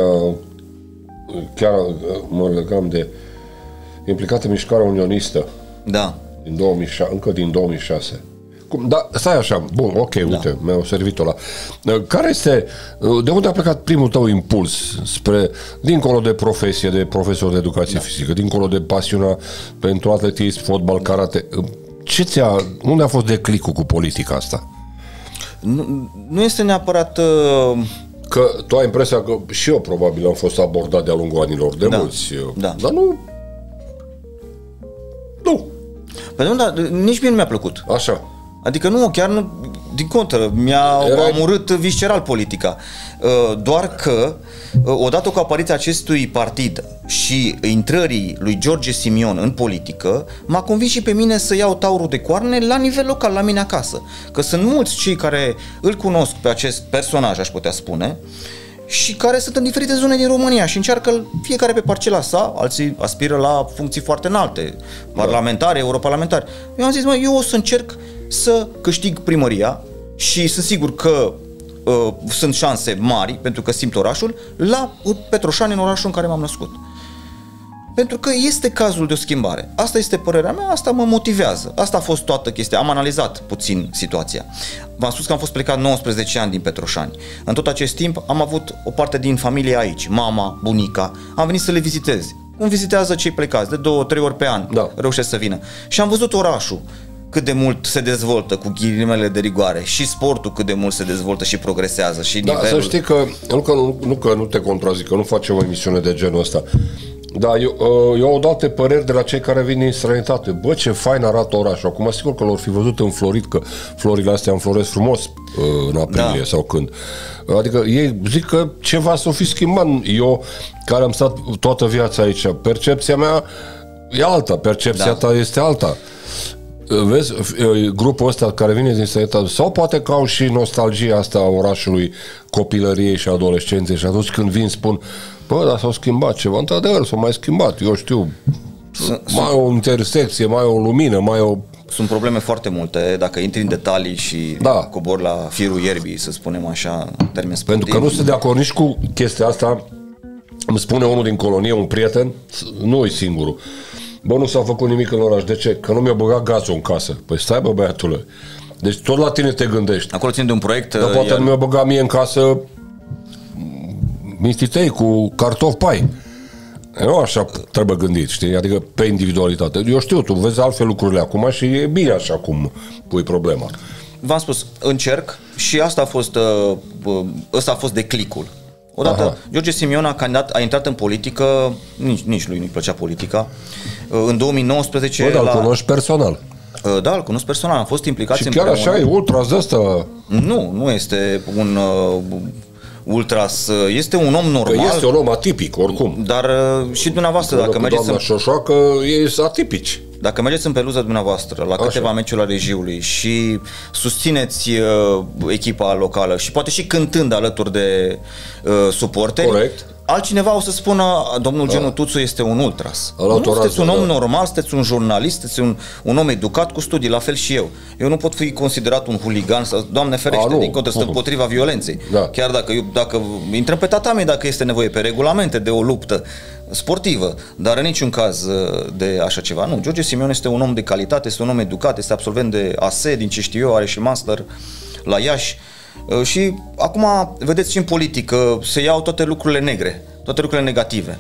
chiar uh, mă legam de implicată mișcarea unionistă Da. din două mii șase, încă din două mii șase. Cum, da, stai așa, bun, ok, uite, da. Mi-au servit-o la. Care este, de unde a plecat primul tău impuls spre, dincolo de profesie, de profesor de educație da. fizică, dincolo de pasiunea pentru atletism, fotbal, karate, ce ți-a, unde a fost declicul cu politica asta? Nu, nu este neapărat... Uh, Că tu ai impresia că și eu probabil am fost abordat de-a lungul anilor de Da. mulți, Da. dar nu, nu, Păi nu, dar nici mie nu mi-a plăcut. așa. Adică nu, chiar nu, din contră, mi-a Era... amurât visceral politica. Doar că, odată cu apariția acestui partid și intrării lui George Simion în politică, m-a convins și pe mine să iau taurul de coarne la nivel local, la mine acasă. Că sunt mulți cei care îl cunosc pe acest personaj, aș putea spune, și care sunt în diferite zone din România și încearcă fiecare pe parcela sa, alții aspiră la funcții foarte înalte, parlamentare, europarlamentare. Eu am zis, mă, eu o să încerc să câștig primăria și sunt sigur că uh, sunt șanse mari, pentru că simt orașul, la Petroșani, în orașul în care m-am născut. Pentru că este cazul de o schimbare. Asta este părerea mea, asta mă motivează. Asta a fost toată chestia. Am analizat puțin situația. V-am spus că am fost plecat nouăsprezece ani din Petroșani. În tot acest timp am avut o parte din familie aici, mama, bunica. Am venit să le vizitez. Cum vizitează cei plecați, de două, trei ori pe an, da. Reușesc să vină. Și am văzut orașul, cât de mult se dezvoltă, cu ghilimele de rigoare, și sportul cât de mult se dezvoltă și progresează. Și da, nivelul... să știi că nu, că, nu, nu că nu te contrazic, că nu facem o emisiune de genul ăsta. Da, eu, eu au dat păreri de la cei care vin din străinătate. Bă, ce fain arată orașul. Acum, sigur că l-or fi văzut înflorit, că florile astea înfloresc frumos în aprilie, da. Sau când. Adică ei zic că ceva s-o fi schimbat. Eu, care am stat toată viața aici, percepția mea e alta, percepția da. Ta este alta. Vezi, grupul ăsta care vine din străinătate, sau poate că au și nostalgia asta a orașului, copilăriei și adolescenței, și atunci când vin spun, bă, dar s-au schimbat ceva, într-adevăr s-au mai schimbat, eu știu, mai o intersecție, mai o lumină, mai o... Sunt probleme foarte multe, dacă intri în detalii și da. Cobor la firul ierbii, să spunem așa, în termen sportiv. Pentru că nu sunt de acord nici cu chestia asta. Îmi spune unul din colonie, un prieten, nu e singurul, bă, nu s-a făcut nimic în oraș. De ce? Că nu mi-a băgat gazul în casă. Păi stai, bă, băiatule. Deci tot la tine te gândești. Acolo țin de un proiect... Dar poate iar... nu mi-a băgat mie în casă mistitei cu cartofi pai. Nu așa trebuie gândit, știi? Adică pe individualitate. Eu știu, tu vezi altfel lucrurile acum și e bine așa cum pui problema. V-am spus, încerc și asta a fost, ăsta a fost declicul. Odată, aha. George Simion a candidat, a intrat în politică, nici, nici lui nu-i plăcea politica, în două mii nouăsprezece... Bă, dar la... îl cunoști personal. Da, îl cunosc personal, am fost implicați și în chiar așa e ultras de ăsta? Nu, nu este un uh, ultras, este un om normal. Că este un om atipic, oricum. Dar uh, și dumneavoastră, dacă mergeți... Doamna în... Șoșoacă, ei sunt atipici. Dacă mergeți în peluza dumneavoastră la așa. Câteva meciuri ale Regiului și susțineți uh, echipa locală și poate și cântând alături de uh, suporteri, corect. Altcineva o să spună, domnul Genu Tuțu este un ultras. Nu, sunteți un om da. normal, sunteți un jurnalist, sunteți un, un om educat cu studii, la fel și eu. Eu nu pot fi considerat un huligan, sau, Doamne ferește, A, din contră, sunt împotriva violenței. Da. Chiar dacă, eu, dacă intrăm pe tatame, dacă este nevoie, pe regulamente de o luptă sportivă, dar în niciun caz de așa ceva. Nu, George Simion este un om de calitate, este un om educat, este absolvent de A S E, din ce știu eu, are și master la Iași. Și acum, vedeți, și în politică se iau toate lucrurile negre, toate lucrurile negative.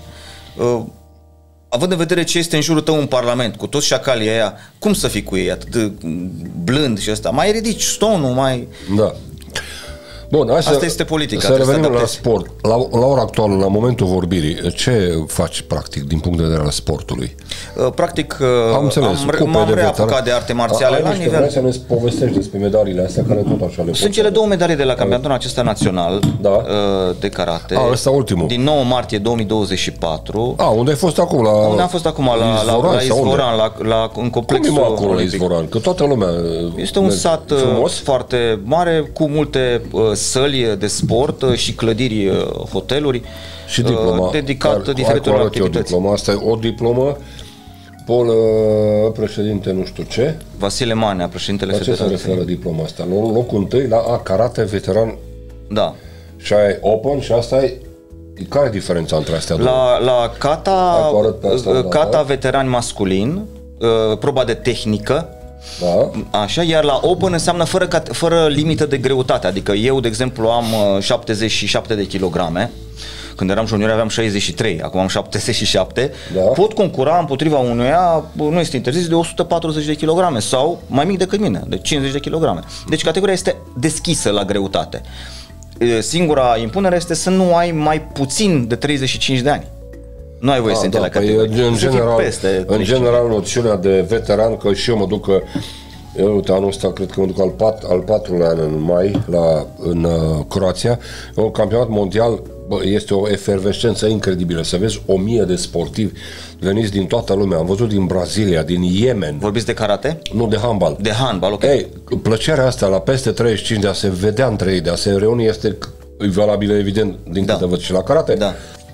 Având în vedere ce este în jurul tău în Parlament, cu toți șacalii aia, cum să fii cu ei atât de blând și ăsta? Mai ridici stonul, mai... Da. Bun, hai asta să, este politica. Să revenim la sport. La, la ora actuală, la momentul vorbirii, ce faci practic din punct de vedere al sportului? Uh, practic, am, înțeles, am, m-am reapucat de arte marțiale. A, la nivel... Vrei să ne povestești despre medaliile astea care tot așa le Sunt cele două medalii de la campionatul acesta național da. uh, de karate. A, ăsta ultimul. Din nouă martie două mii douăzeci și patru. A, unde ai fost acum? La... Unde am fost acum? La, la, la Izvoran, la, la, în complexul Cum e acolo la Izvoran? Că toată lumea... Este un sat frumos, foarte mare, cu multe uh, săli de sport și clădiri, hoteluri, și diploma, dedicat diferitelor activități. Diploma. Asta e o diplomă, Pol, președinte nu știu ce. Vasile Manea, președintele Federației. La ce se referă diploma asta? Locul întâi la a, karate veteran. Da. Și aia e open și asta e... Care e diferența între astea două? La, la kata, asta, kata da, veteran masculin, proba de tehnică, da. Așa, iar la open înseamnă fără, fără limită de greutate, adică eu, de exemplu, am șaptezeci și șapte de kilograme, când eram junior aveam șaizeci și trei, acum am șaptezeci și șapte, da. Pot concura împotriva unuia, nu este interzis, de o sută patruzeci de kilograme sau mai mic decât mine, de cincizeci de kilograme. Deci categoria este deschisă la greutate. Singura impunere este să nu ai mai puțin de treizeci și cinci de ani. Nu ai voie A, să intri da, la categorie. În general, în general, noțiunea de veteran, că și eu mă duc că Eu, uite, anul ăsta cred că mă duc al, pat, al patrulea an în mai la, în uh, Croația. E un campionat mondial, bă, este o efervescență incredibilă. Să vezi o mie de sportivi veniți din toată lumea. Am văzut din Brazilia, din Yemen. Vorbiți de karate? Nu, de handbal. De handbal, ok. Ei, plăcerea asta la peste treizeci și cinci de a se vedea între ei, de a se reuni, este valabilă, evident, din Da. câte văd și la karate. Da.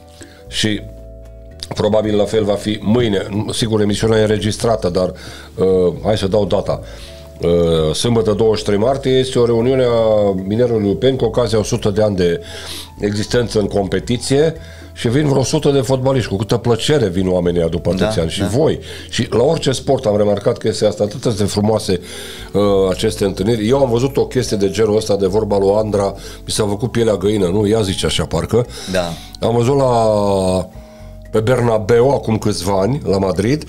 Și probabil la fel va fi mâine. Sigur, emisiunea e înregistrată, dar uh, hai să dau data. Uh, sâmbătă douăzeci și trei martie este o reuniune a Minerului Upeni cu ocazia o sută de ani de existență în competiție și vin vreo o sută de fotbaliști. Cu câtă plăcere vin oamenii după atâția Da, ani. Și da. voi. Și la orice sport am remarcat că este asta atât de frumoase uh, aceste întâlniri. Eu am văzut o chestie de genul ăsta, de vorba lui Andra, mi s-a făcut pielea găină, nu? Ea zice așa, parcă. Da. Am văzut la pe Bernabeu acum câțiva ani, la Madrid,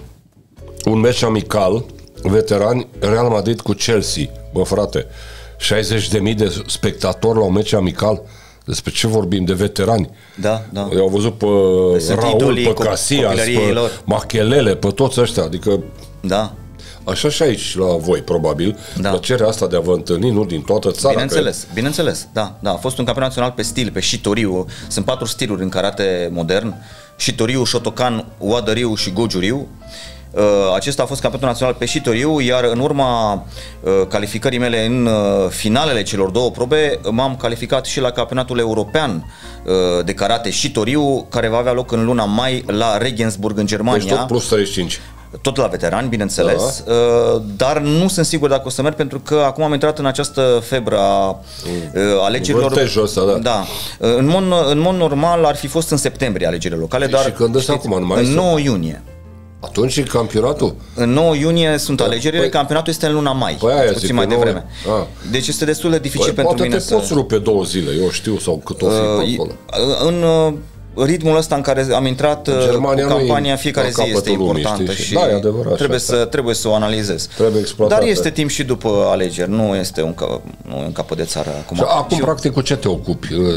un meci amical, veterani, Real Madrid cu Chelsea. Bă, frate, șaizeci de mii de spectatori la un meci amical. Despre ce vorbim? De veterani. Da, da. Eu am văzut pe Sunt Raul, idolii pe co- Casillas, copilăriei pe lor. Machelele, pe toți ăștia. Adică Da. așa și aici la voi, probabil. Da. Plăcerea asta de a vă întâlni, nu din toată țara. Bineînțeles, că... bineînțeles, da, da. A fost un campionat național pe stil, pe shitoriu. Sunt patru stiluri în karate modern. Shitoriu, Shotokan, Wada-ryu și Goju-ryu. Uh, acesta a fost campionatul național pe shitoriu, iar în urma uh, calificării mele în uh, finalele celor două probe, m-am calificat și la campionatul european uh, de karate shitoriu, care va avea loc în luna mai la Regensburg, în Germania. Deci tot plus treizeci și cinci. Tot la veterani, bineînțeles, da. uh, dar nu sunt sigur dacă o să merg, pentru că acum am intrat în această febră a uh, alegerilor. Vârtejul ăsta, da. Da. Uh, în, mod, în mod normal ar fi fost în septembrie alegerile locale, Și- dar și când ăsta acum, nu mai în este? nouă iunie. Atunci e campionatul? În nouă iunie sunt alegerile, Păi- campionatul este în luna mai, Păi aia puțin zic, mai că nouă- devreme. Ah. Deci este destul de dificil Păi, pentru poate mine te să... poți rupe două zile, eu știu, sau cât o fi pe Uh, acolo. în uh, ritmul ăsta în care am intrat, uh, Germania cu nu e campania, fiecare la zi este capătul lumii, importantă știi? și Da, e adevărat, trebuie, și asta. să, trebuie să o analizez. Trebuie exploatată. Dar este timp și după alegeri, nu este un, ca, nu e un capăt de țară acum. Și acum, Și practic, cu ce te ocupi uh,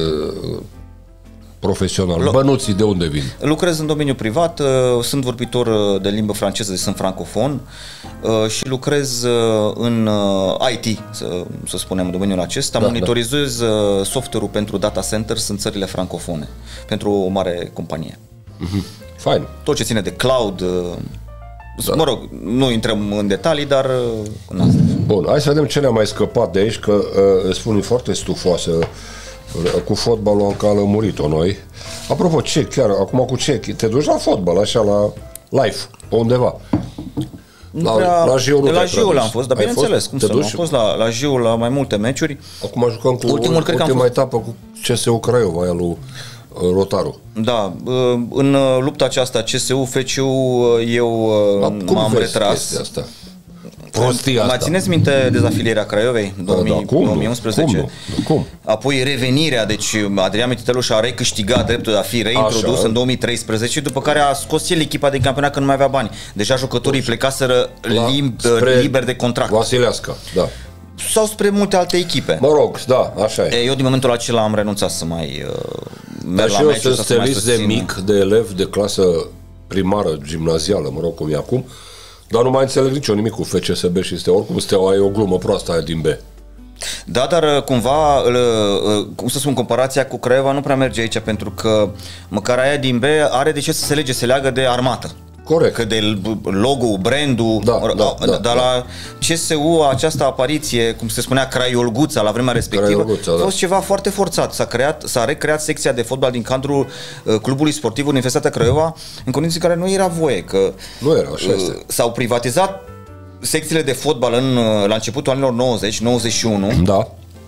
profesional? Lo- Bănuții de unde vin? lucrez în domeniul privat, uh, sunt vorbitor uh, de limbă franceză, deci sunt francofon uh, și lucrez uh, în uh, I T, să, să spunem, în domeniul acesta. Da, Monitorizez uh, software-ul pentru data centers în țările francofone, pentru o mare companie. Fain. Tot ce ține de cloud, uh, Da. mă rog, nu intrăm în detalii, dar uh, în asta. Bun, hai să vedem ce ne-a mai scăpat de aici, că uh, îți spun, e foarte stufoasă. Cu fotbalul am cam lămurit-o noi. Apropo, ce, chiar, acum cu ce? Te duci la fotbal, așa, la live, pe undeva? La, Prea- la Jiu nu de la te-ai Jiu prea am dus. fost, dar Ai bineînțeles, fost? cum Te să nu, am duci? fost la, la Jiu la mai multe meciuri. Acum jucăm cu Ultimul, cred că am ultima fost- etapă cu C S U Craiova, aia lui uh, Rotaru. Da, uh, în uh, lupta aceasta C S U F C U eu uh, Dar cum m-am vezi retras. chestia asta? Prostia Mai asta. țineți minte dezafilierea Craiovei în Da, da, cum nu? două mii unsprezece? Cum nu? Cum? Apoi revenirea, deci Adrian Mititelu și-a recâștigat dreptul de a fi reintrodus Așa. în două mii treisprezece, după care a scos el echipa din campionat când nu mai avea bani. Deja jucătorii plecaseră La- lim, spre liber de contract. Vasileasca, da. Sau spre multe alte echipe. Mă rog, da, așa e. E, Eu din momentul acela am renunțat să mai uh, Dar merg și la eu meciuri sunt sau să mai stelist de susțin. mic, de elev, de clasă primară, gimnazială, mă rog cum e acum, dar nu mai înțeleg nici eu nimic cu F C S B și este oricum Steaua e o glumă proastă aia din B. Da, dar uh, cumva, uh, uh, cum să spun, comparația cu Craiova nu prea merge aici, pentru că măcar aia din B are de ce să se lege, se leagă de armată. Corect. Că de logo-ul, brandul, Da, da, da, dar la C S U această apariție, cum se spunea Craiolguța la vremea respectivă, Craiolguța, a da. fost ceva foarte forțat. S-a, creat, s-a recreat secția de fotbal din cadrul uh, clubului sportiv Universitatea Craiova în condiții în care nu era voie, că Nu era, așa uh, este. s-au privatizat secțiile de fotbal în, uh, la începutul anilor nouăzeci, nouăzeci și unu, Da.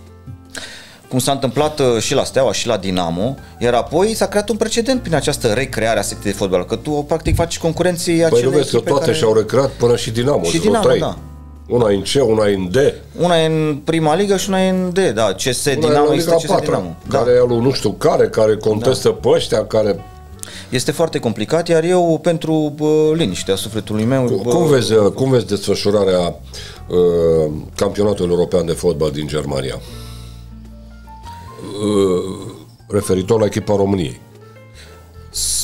cum s-a întâmplat uh, și la Steaua și la Dinamo, iar apoi s-a creat un precedent prin această recreare a secției de fotbal, că tu practic faci concurenții Păi acele nu vezi că echipe toate care... și-au recreat până și Dinamo. Și sunt vreo Dinamo, trei. da. Una e în C, una e în D. Una e în prima ligă și una e în D, da, C S Una Dinamo, e la este Liga C S a patra, Dinamo. Da. care e lui nu știu care, care contestă pe ăștia, care... Este foarte complicat, iar eu pentru bă, liniștea sufletului meu... Bă, Cum vezi, cum vezi desfășurarea uh, campionatului european de fotbal din Germania? Uh, referitor la echipa României.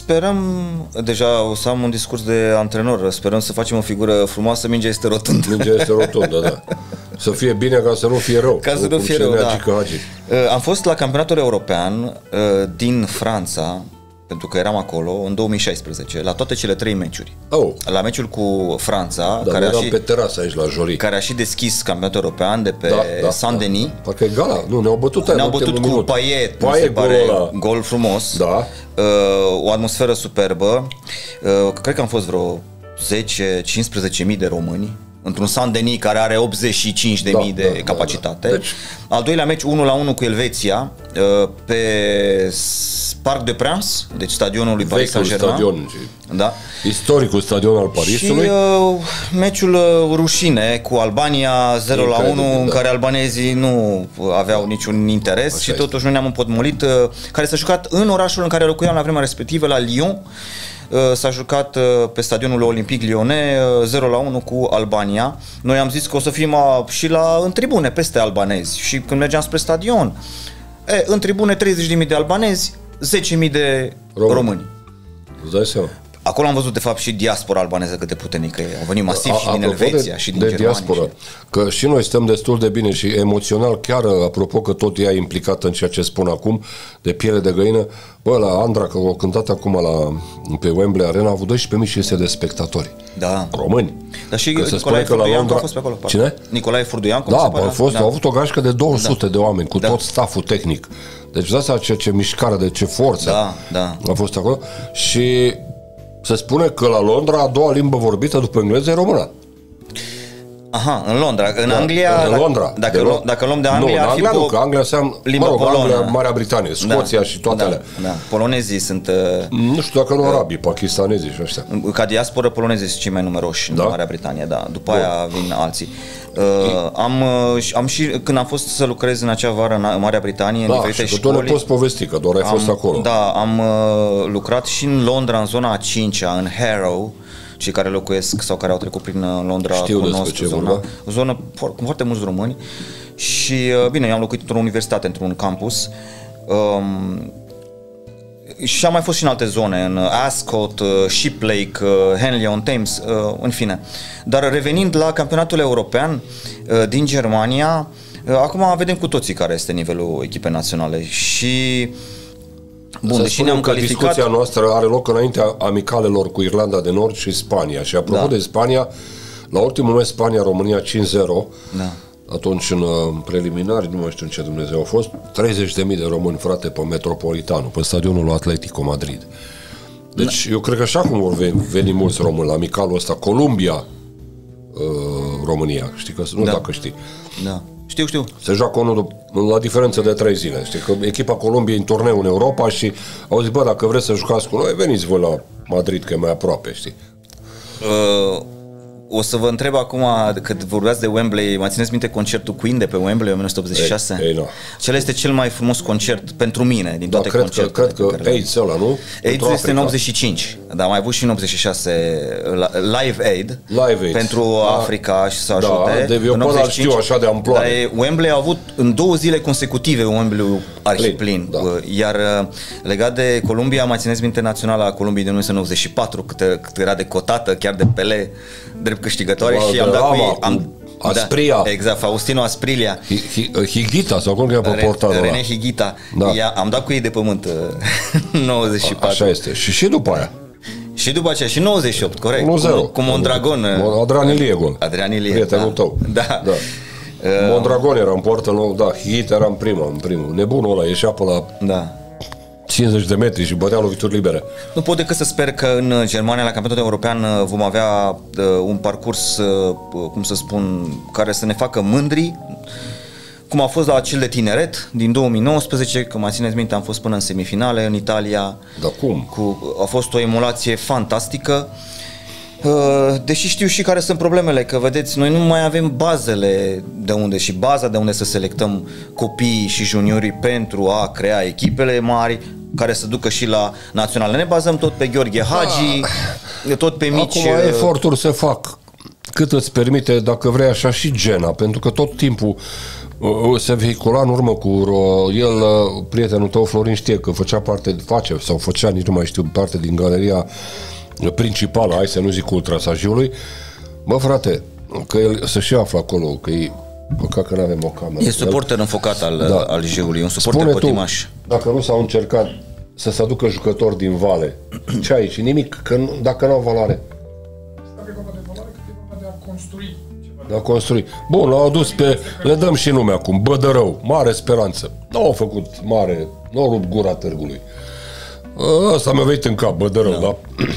Sperăm, deja o să am un discurs de antrenor, sperăm să facem o figură frumoasă, mingea este rotundă. Mingea este rotundă, da. Să fie bine ca să nu fie rău. Ca să nu fie rău, da. Am fost la campionatul european din Franța, pentru că eram acolo, în două mii șaisprezece, la toate cele trei meciuri. Oh. La meciul cu Franța, da, care, a și, pe terasă aici la Jolie, care a și deschis campionatul european de pe da, da, Saint-Denis. Da. Parcă e gala, nu, ne-au bătut. Ne-au bătut cu Payet, Payet se pare, gol, gol frumos, da. uh, o atmosferă superbă. Uh, cred că am fost vreo zece cincisprezece mii de români într-un Saint-Denis care are optzeci și cinci de mii da, de da, capacitate. Da, da. Deci... Al doilea meci unu la unu cu Elveția pe Parc de Prince, deci stadionul lui Paris Saint-Germain. Stadion, da. Istoricul stadion al Parisului. Și uh, meciul uh, rușine cu Albania zero la unu, da. În care albanezii nu aveau niciun interes. Așa și este. Totuși noi ne-am împotmolit, uh, care s-a jucat în orașul în care locuiam la vremea respectivă, la Lyon. S-a jucat pe stadionul Olympique Lyonnais zero la unu cu Albania. Noi am zis că o să fim și la, în tribune peste albanezi și când mergeam spre stadion, e, în tribune treizeci de mii de albanezi, zece mii de români. români. Îți dai seama? Acolo am văzut de fapt și diaspora albaneză cât de puternică e. Au venit masiv A, și din Elveția de, și din de Germania. Diaspora, și... că și noi stăm destul de bine și emoțional, chiar apropo că tot ea e implicată în ceea ce spun acum, de piele de găină. Bă, la Andra, că au cântat acum la, pe Wembley Arena, a avut doisprezece mii și șase sute de spectatori. Da. Români. Dar și Nicolae Furduian a fost pe acolo. Cine? Nicolae Furduian. Da, a fost, da. Au avut o gașcă de două sute da. de oameni, cu da. tot stafful tehnic. Deci dați seama ce, ce mișcare, de ce forță da, da. a fost acolo. Și se spune că la Londra a doua limbă vorbită după engleză e română. Aha, în Londra. În da, Anglia... În Londra. Dacă, luăm, dacă luăm de Anglia... Nu, în Anglia nu, că Anglia înseamnă... Limba mă rog, polonă. Anglia, Marea Britanie, Scoția da, și toate da, alea. Da. Polonezii sunt... Uh, nu știu dacă nu uh, arabii, pakistanezii și ăștia. Ca diasporă, polonezii sunt cei mai numeroși da? în Marea Britanie, da. După Bun. aia vin alții. Uh, am, uh, am și, când am fost să lucrez în acea vară în Marea Britanie, în da, diferite și că școli... tu ne poți povesti, că doar ai am, fost acolo. Da, am uh, lucrat și în Londra, în zona a cincea, în Harrow. Cei care locuiesc sau care au trecut prin Londra Știu cunosc ce zona, vorba. o zonă cu foarte mulți români și bine, eu am locuit într-o universitate, într-un campus um, și am mai fost și în alte zone, în Ascot, Shiplake, Henley-on-Thames, uh, în fine. Dar revenind la campionatul european uh, din Germania, uh, acum vedem cu toții care este nivelul echipei naționale și bun, deși ne-am calificat... Discuția noastră are loc înaintea amicalelor cu Irlanda de Nord și Spania. Și apropo da. de Spania, la ultimul meci Spania-România cinci zero, da. atunci în, în preliminari, nu mai știu ce Dumnezeu, au fost treizeci de mii de români, frate, pe Metropolitanul, pe stadionul Atletico Madrid. Deci da. eu cred că așa cum vor veni, veni mulți români la amicalul ăsta, Columbia, uh, România, știi că, nu da. dacă știi. Da. Știu, știu. Se joacă unul la diferență de trei zile. Știi că echipa Columbiei în turneu în Europa și au zis, bă, dacă vreți să jucați cu noi, veniți voi la Madrid, că e mai aproape, știi? Uh, o să vă întreb acum, când vorbeați de Wembley, mai țineți minte concertul Queen de pe Wembley în nouăsprezece optzeci și șase? Ei, ei, no. Acela este cel mai frumos concert pentru mine, din toate da, cred concertele. Că, cred că AIDS ăla, nu? AIDS este Africa. În optzeci și cinci, dar am mai avut și în optzeci și șase Live Aid, Live Aid. pentru da. Africa și să ajute. Da, de eu până știu așa de amploare. Dar Wembley a avut în două zile consecutive Wembley arhiplin. Da. Iar legat de Columbia, mai țineți minte naționala Columbiei de nouăsprezece optzeci și patru, cât, cât era de cotată, chiar de Pelé, drept câștigătoare și am dat cu ei. Am, Aspria. Da, exact, Faustino Asprilia. Higuita, sau cum cheamă pe portalul ăla? René Higuita. Da. Ea, am dat cu ei de pământ în nouăzeci și patru. Așa este. Și și după aia. Și după aceea, și nouăzeci și opt, corect. unu zero. Cu, cu Mondragon. Adrian Ilie gol. Adrian Ilie. Prietenul da. tău. Da. da. Uh, Mondragon era în poartă nou, da, Higuita era în primul, în primul. Nebunul ăla ieșea pe la... Da. cincizeci de metri și bătea lovituri libere. Nu pot decât să sper că în Germania, la campionatul european, vom avea uh, un parcurs, uh, cum să spun, care să ne facă mândri, cum a fost la cel de tineret din două mii nouăsprezece, că mai țineți minte, am fost până în semifinale în Italia. Da, cum? Cu, a fost o emulație fantastică. Uh, deși știu și care sunt problemele, că vedeți, noi nu mai avem bazele de unde și baza de unde să selectăm copiii și juniorii pentru a crea echipele mari care să ducă și la naționale. Ne bazăm tot pe Gheorghe Hagi, ah, tot pe mici... Acum eforturi se fac cât îți permite, dacă vrei așa, și Gena, pentru că tot timpul se vehicula în urmă cu el, prietenul tău Florin știe că făcea parte, face sau făcea, nici nu mai știu, parte din galeria principală, hai să nu zic Ultrasajiului. Bă, frate, că el să-și află acolo, că e păcat că nu avem o cameră. E suporter înfocat al, da. al Jiului, un suporter Spune pătimaș. Tu, dacă nu s-au încercat să se aducă jucători din Vale, ce aici? Nimic, că nu, dacă nu au valoare. Dacă e vorba de valoare, că e vorba de a construi ceva. De a construi. Bun, l-au adus pe, le dăm și nume acum, Bădărău, mare speranță. Nu au făcut mare, nu au rupt gura târgului. Ăsta mi-a venit în cap, Bădărău, da? da?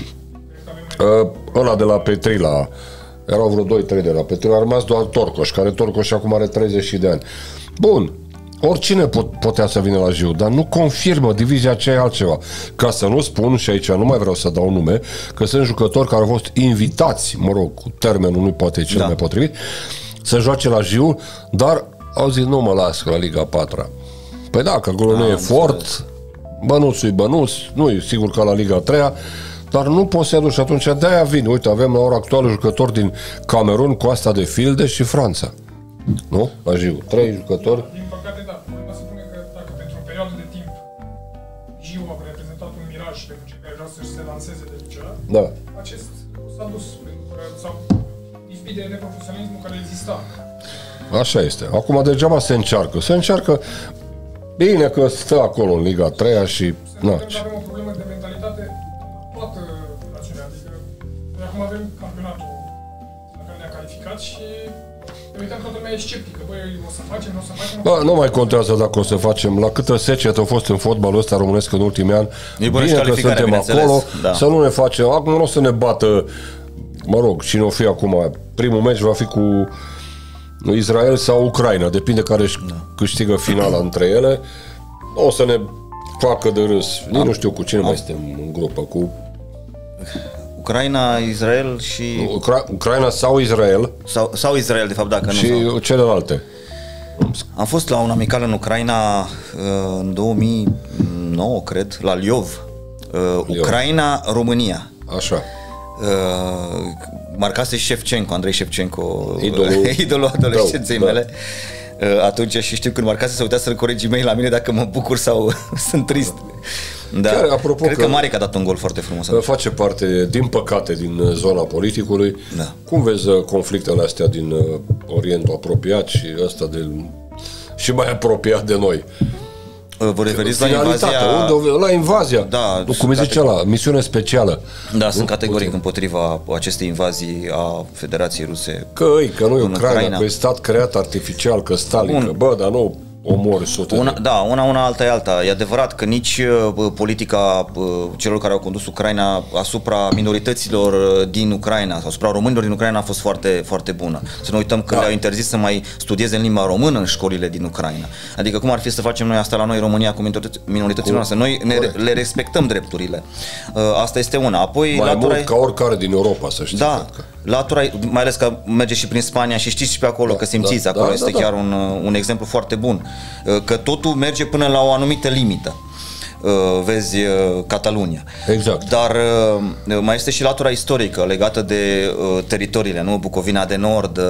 Ăla de la Petrila, erau vreo doi trei de la Petrila, a rămas doar Torcoș, care Torcoș acum are treizeci de ani. Bun, oricine pot, putea să vină la Jiu, dar nu confirmă divizia aceea altceva. Ca să nu spun, și aici nu mai vreau să dau nume, că sunt jucători care au fost invitați, mă rog, cu termenul nu poate cel da. mai potrivit, să joace la Jiu, dar au zis nu mă las la Liga patru. Păi da, că acolo da, nu e fort, bănuțul e bănuț, nu e sigur ca la Liga trei, dar nu poți să aduci atunci, de-aia vin. Uite, avem la ora actuală jucători din Camerun, Coasta de Filde și Franța. Nu? La Jiu. Trei jucători. Din păcate, da. Problema se pune că dacă pentru o perioadă de timp Jiu a reprezentat un miraj pentru cei care vreau să-și se lanseze de licea, da. acest s-a dus pentru că s-au izbit de neprofesionalismul care exista. Așa este. Acum degeaba se încearcă. Se încearcă bine că stă acolo în Liga trei și... Na. Avem o problemă de mentalitate toată rațiunea. Adică noi acum avem campionatul la care ne-a calificat și ne uităm toată lumea e sceptică. Băi, o să facem, nu o să facem... Bă, nu mai contează dacă o să facem. La câtă secetă a fost în fotbalul ăsta românesc în ultimii ani. E bine că suntem acolo, da. să nu ne facem. Acum nu o să ne bată, mă rog, cine o fi acum. Primul meci va fi cu Israel sau Ucraina. Depinde care își da. câștigă finala între ele. O să ne facă de râs. Nici nu știu cu cine am. mai suntem în grupă. Cu Ucraina, Israel și... Ucra- Ucraina sau Israel. Sau, sau Israel, de fapt, dacă și nu. Și sau... celelalte. Am fost la un amical în Ucraina în două mii nouă, cred, la Liov. Ucraina, România. Așa. Marcase Șefcenco, Andrei Șefcenco, idolul, idolul adolescenței da, mele. Da. Atunci și știu când marcase să uita să-l coregi mail la mine dacă mă bucur sau sunt trist. Da. Chiar, apropo, cred că, că Maric a dat un gol foarte frumos. Face parte, din păcate, din zona politicului. Da. Cum vezi conflictele astea din Orientul apropiat și ăsta de, și mai apropiat de noi? Vă referiți la invazia... Unde, la invazia. Da, nu, cum zice ăla, misiune specială. Da, nu? sunt categoric împotriva acestei invazii a Federației Ruse. Că, îi, că nu e Ucraina, Ucraina, că e stat creat artificial, că Stalin, Bun. că bă, dar nu omori sute una, de... Da, una, una, alta e alta. E adevărat că nici uh, politica uh, celor care au condus Ucraina asupra minorităților uh, din Ucraina, sau asupra românilor din Ucraina a fost foarte, foarte bună. Să nu uităm că da. le-au interzis să mai studieze în limba română în școlile din Ucraina. Adică cum ar fi să facem noi asta la noi, România, cu minoritățile noastre? Noi ne, le respectăm drepturile. Uh, asta este una. Apoi, mai latura mult ca oricare din Europa, să știi. Da. Că... Latura, mai ales că merge și prin Spania și știți și pe acolo, da, că simțiți, da, acolo da, este da, chiar da. Un, un exemplu foarte bun. Că totul merge până la o anumită limită. Vezi Catalunia. Exact. Dar mai este și latura istorică legată de teritoriile, nu? Bucovina de Nord.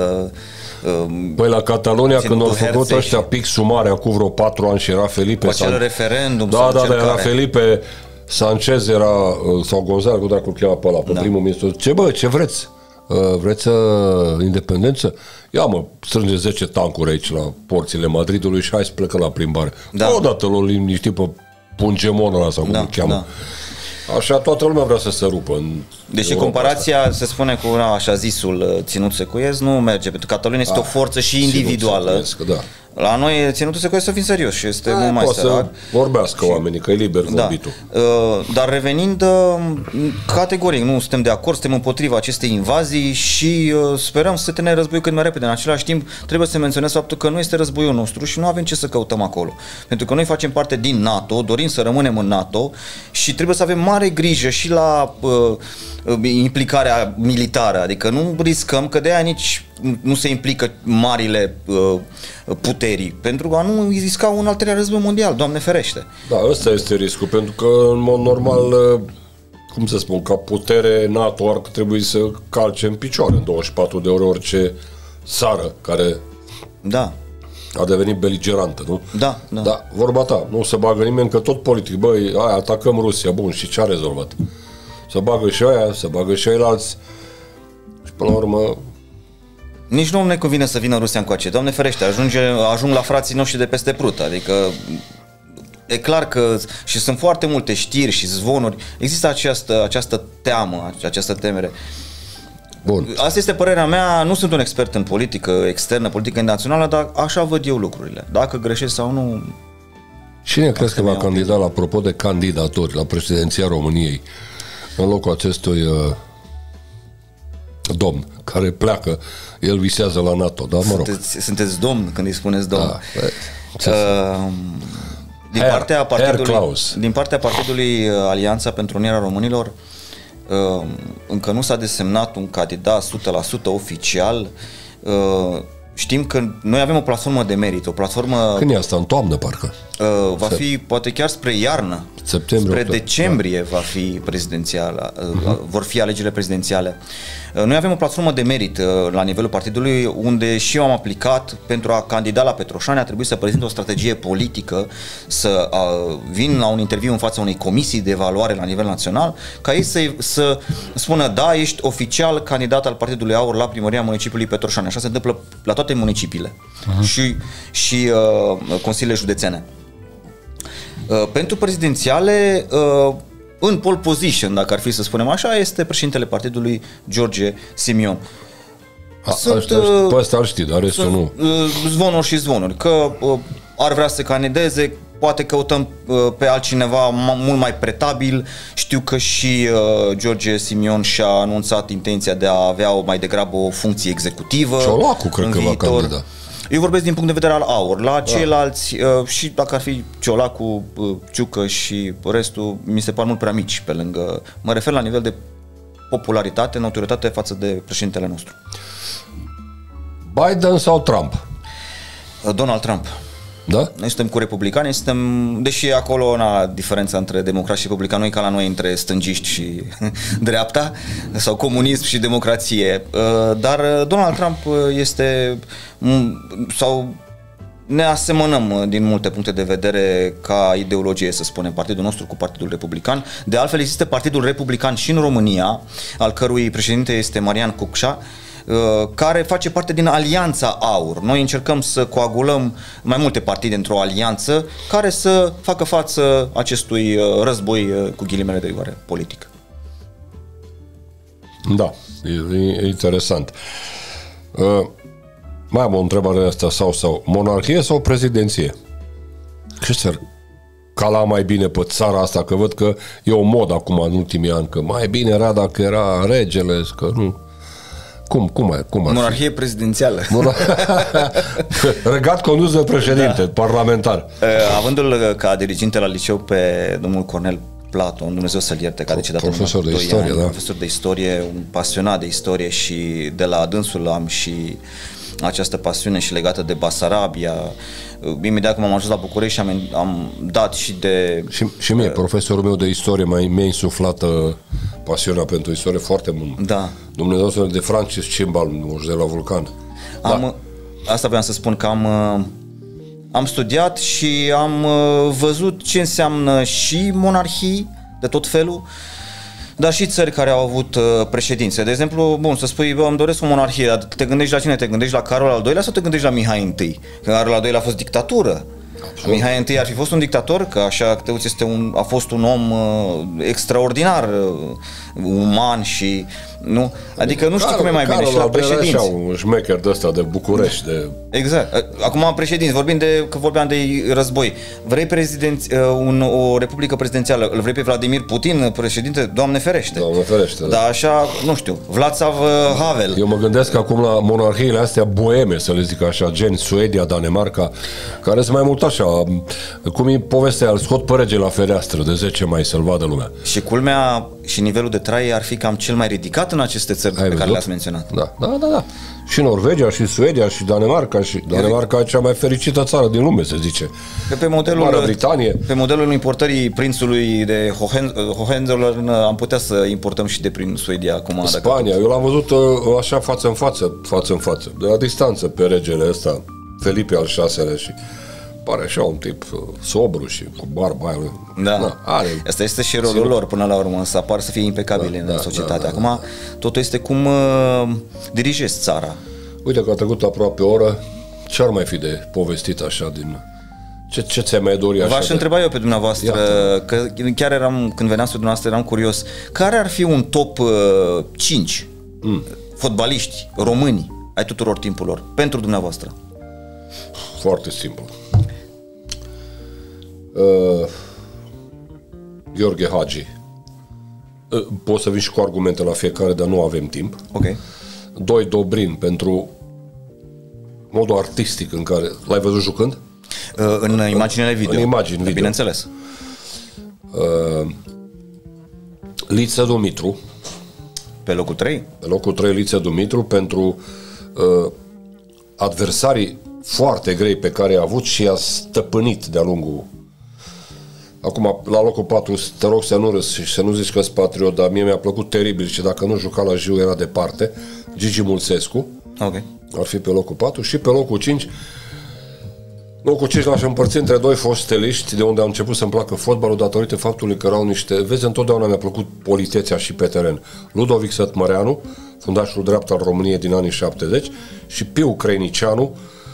Păi la Catalonia, când au făcut ăștia pic sumare acum vreo patru ani și era Felipe... Cu acel San... referendum da, sau da, da, era care... Felipe Sanchez, era, sau Gonzalo, cu dracu-l cheamă pe ăla, pe da. primul ministru. Ce bă, ce vreți? Vreți independență? Ia mă, strânge zece tancuri aici la porțile Madridului și hai să plecăm la plimbare. Da. Odată l-o liniști pe Pungemon ăla sau cum da, îl cheamă. Da. Așa toată lumea vrea să se rupă în Deși comparația asta. se spune cu na, așa zisul ținut secuiesc nu merge, pentru că Catalunia este A, o forță și individuală. Secuiesc, da. La noi ținutul secuiesc să fim serios și este A, mult mai sărac. Vorbească și... oamenii, că e liber da. vorbitul. Dar revenind, categoric nu suntem de acord, suntem împotriva acestei invazii și sperăm să se termine războiul cât mai repede. În același timp, trebuie să menționez faptul că nu este războiul nostru și nu avem ce să căutăm acolo. Pentru că noi facem parte din NATO, dorim să rămânem în NATO și trebuie să avem mare grijă și la uh, implicarea militară, adică nu riscăm, că de aia nici nu se implică marile uh, puteri, pentru a nu risca un al treilea război mondial, Doamne ferește. Da, ăsta este riscul, pentru că în mod normal, cum să spun, ca putere NATO ar trebui să calce în picioare în douăzeci și patru de ore orice țară care da. a devenit beligerantă, nu? Da, da. Da, vorba ta, nu se bagă nimeni, că tot politic, băi, aia, atacăm Rusia, bun, și ce a rezolvat? Se bagă și aia, se bagă și ceilalți și până la urmă... Nici nu ne convine să vină Rusia încoace, Doamne ferește, ajunge, ajung la frații noștri de peste Prut, adică e clar că, și sunt foarte multe știri și zvonuri, există această, această teamă, această temere. Bun. Asta este părerea mea, nu sunt un expert în politică externă, politică națională, dar așa văd eu lucrurile. Dacă greșesc sau nu... Cine crezi că va candida, la apropo de candidatori, la președinția României, în locul acestui uh, domn care pleacă, el visează la NATO, da, mă rog. Sunteți, sunteți domn când îi spuneți domn. Da, uh, din, Herr, partea partidului, Herr din partea partidului Alianța pentru Unirea Românilor, uh, încă nu s-a desemnat un candidat o sută la sută oficial. Uh, Știm că noi avem o platformă de merit, o platformă... Când e asta? În toamnă, parcă? Uh, va fi, poate chiar spre iarnă, septembrie, spre octombrie, decembrie da. va fi prezidențială, uh, uh-huh. vor fi alegerile prezidențiale. Uh, noi avem o platformă de merit uh, la nivelul partidului, unde și eu am aplicat pentru a candida la Petroșani, a trebuit să prezint o strategie politică, să uh, vin la un interviu în fața unei comisii de evaluare la nivel național, ca ei să, să spună, da, ești oficial candidat al Partidului Aur la primăria municipiului Petroșani. Așa se întâmplă la toate municipiile uh-huh. și, și uh, consiliile județene. Uh, pentru prezidențiale, uh, în pole position, dacă ar fi să spunem așa, este președintele partidului George Simion. A, sunt, aștia, uh, pe ăsta îl știi, dar restul sunt, nu. Uh, zvonuri și zvonuri, că uh, ar vrea să candideze, poate căutăm uh, pe altcineva mult mai pretabil. Știu că și uh, George Simion și-a anunțat intenția de a avea o, mai degrabă o funcție executivă. Ciolacu cred în că viitor. va candida. Eu vorbesc din punct de vedere al Aur. La ceilalți, uh, și dacă ar fi Ciolacu, uh, Ciucă și restul, mi se par mult prea mici pe lângă. Mă refer la nivel de popularitate, notorietate față de președintele nostru. Biden sau Trump? Uh, Donald Trump. Da? Noi suntem cu republicani, suntem, deși acolo na, diferența între democrați și republicani nu e ca la noi între stângiști și dreapta, sau comunism și democrație, dar Donald Trump este, sau ne asemănăm din multe puncte de vedere ca ideologie, să spunem, partidul nostru cu Partidul Republican. De altfel există Partidul Republican și în România, al cărui președinte este Marian Cucșa, care face parte din Alianța Aur. Noi încercăm să coagulăm mai multe partide într-o alianță care să facă față acestui război cu ghilimele de rigoare politic. Da, e, e interesant. Uh, mai am o întrebare asta sau sau. Monarhie sau prezidenție? Ce țăr? Ca la mai bine pe țara asta, că văd că e o modă acum în ultimii ani, că mai bine era dacă era regele, că nu... Cum, cum, ar, cum ar Monarhie fi? prezidențială. Regat condus de președinte, da. parlamentar. Avându-l ca diriginte la liceu pe domnul Cornel Platon, Dumnezeu să-l ierte, că a decedat în profesor de istorie, ani, da. profesor de istorie, un pasionat de istorie, și de la dânsul am și această pasiune și legată de Basarabia. Imediat când am ajuns la București am, am dat și de... Și, și mie, uh, profesorul meu de istorie mai, mi-a insuflat uh, pasiunea pentru istorie foarte mult. Da. Dumnezeu de Francis Cimbal, de la Vulcan. Am, da. Asta vreau să spun, că am, am studiat și am văzut ce înseamnă și monarhii de tot felul, dar și țări care au avut președințe. De exemplu, bun, să spui, bă, îmi doresc o monarhie, dar te gândești la cine? Te gândești la Carol al doilea sau te gândești la Mihai întâi? Că Carol al doilea a fost dictatură. Absolut. Mihai întâi ar fi fost un dictator, că așa Teuț este un, a fost un om uh, extraordinar, uh, uman și... Nu? Adică nu știu Carol, cum e mai bine. Și la președinți. Așa, un șmecher de ăsta de București. De... Exact. Acum președinți, vorbim de, că vorbeam de război. Vrei prezidenți, un, o republică prezidențială, îl vrei pe Vladimir Putin președinte? Doamne ferește. Doamne ferește, da. Dar așa, nu știu, Václav Havel. Eu mă gândesc acum la monarhiile astea boeme, să le zic așa, gen Suedia, Danemarca, care sunt mai mult așa, cum e povestea, îl scot pe rege la fereastră de zece mai să-l vadă lumea. Și culmea și nivelul de trai ar fi cam cel mai ridicat în aceste țări Ai pe văzut? Care le-ați menționat. Da, da, da, da. Și Norvegia, și Suedia, și Danemarca, și Danemarca e cea mai fericită țară din lume, se zice. Pe modelul, Marea Britanie. Pe modelul importării prințului de Hohenzollern am putea să importăm și de prin Suedia acum. Spania, eu l-am văzut așa față în față, față în față, de la distanță pe regele ăsta. Felipe al șaselea și pare așa un tip sobru și cu barba aia. Da. Na, are, asta este și rolul lor până la urmă, să apar să fie impecabile da, în da, societate. Da, da, Acum da. totul este cum uh, dirigezi țara. Uite că a trecut aproape o oră, ce ar mai fi de povestit așa din... Ce, ce ți-ai mai dori așa? V-aș de... întreba eu pe dumneavoastră, Iată. că chiar eram, când veneați pe dumneavoastră, eram curios, care ar fi un top uh, cinci mm. fotbaliști români ai tuturor timpurilor, pentru dumneavoastră? Foarte simplu. Uh, Gheorghe Hagi. Uh, pot să vin și cu argumente la fiecare, dar nu avem timp. Ok. Doi, Dobrin, pentru modul artistic în care... L-ai văzut jucând? Uh, în imaginele video. În imagini video. Bineînțeles. Uh, Liță Dumitru. Pe locul trei? Pe locul trei, Liță Dumitru, pentru uh, adversarii foarte grei pe care i-a avut și i-a stăpânit de-a lungul. Acum, la locul patru, te rog să nu râzi și să nu zici că-s patriot, dar mie mi-a plăcut teribil și dacă nu juca la Jiu era departe. Gigi Mulțescu. Ok. Ar fi pe locul patru și pe locul cinci. Locul cinci l-aș împărți între doi fosteliști de unde am început să-mi placă fotbalul datorită faptului că erau niște... Vezi, întotdeauna mi-a plăcut politețea și pe teren. Ludovic Sătmăreanu, fundașul drept al României din anii șaptezeci, și Piu Creinicianu,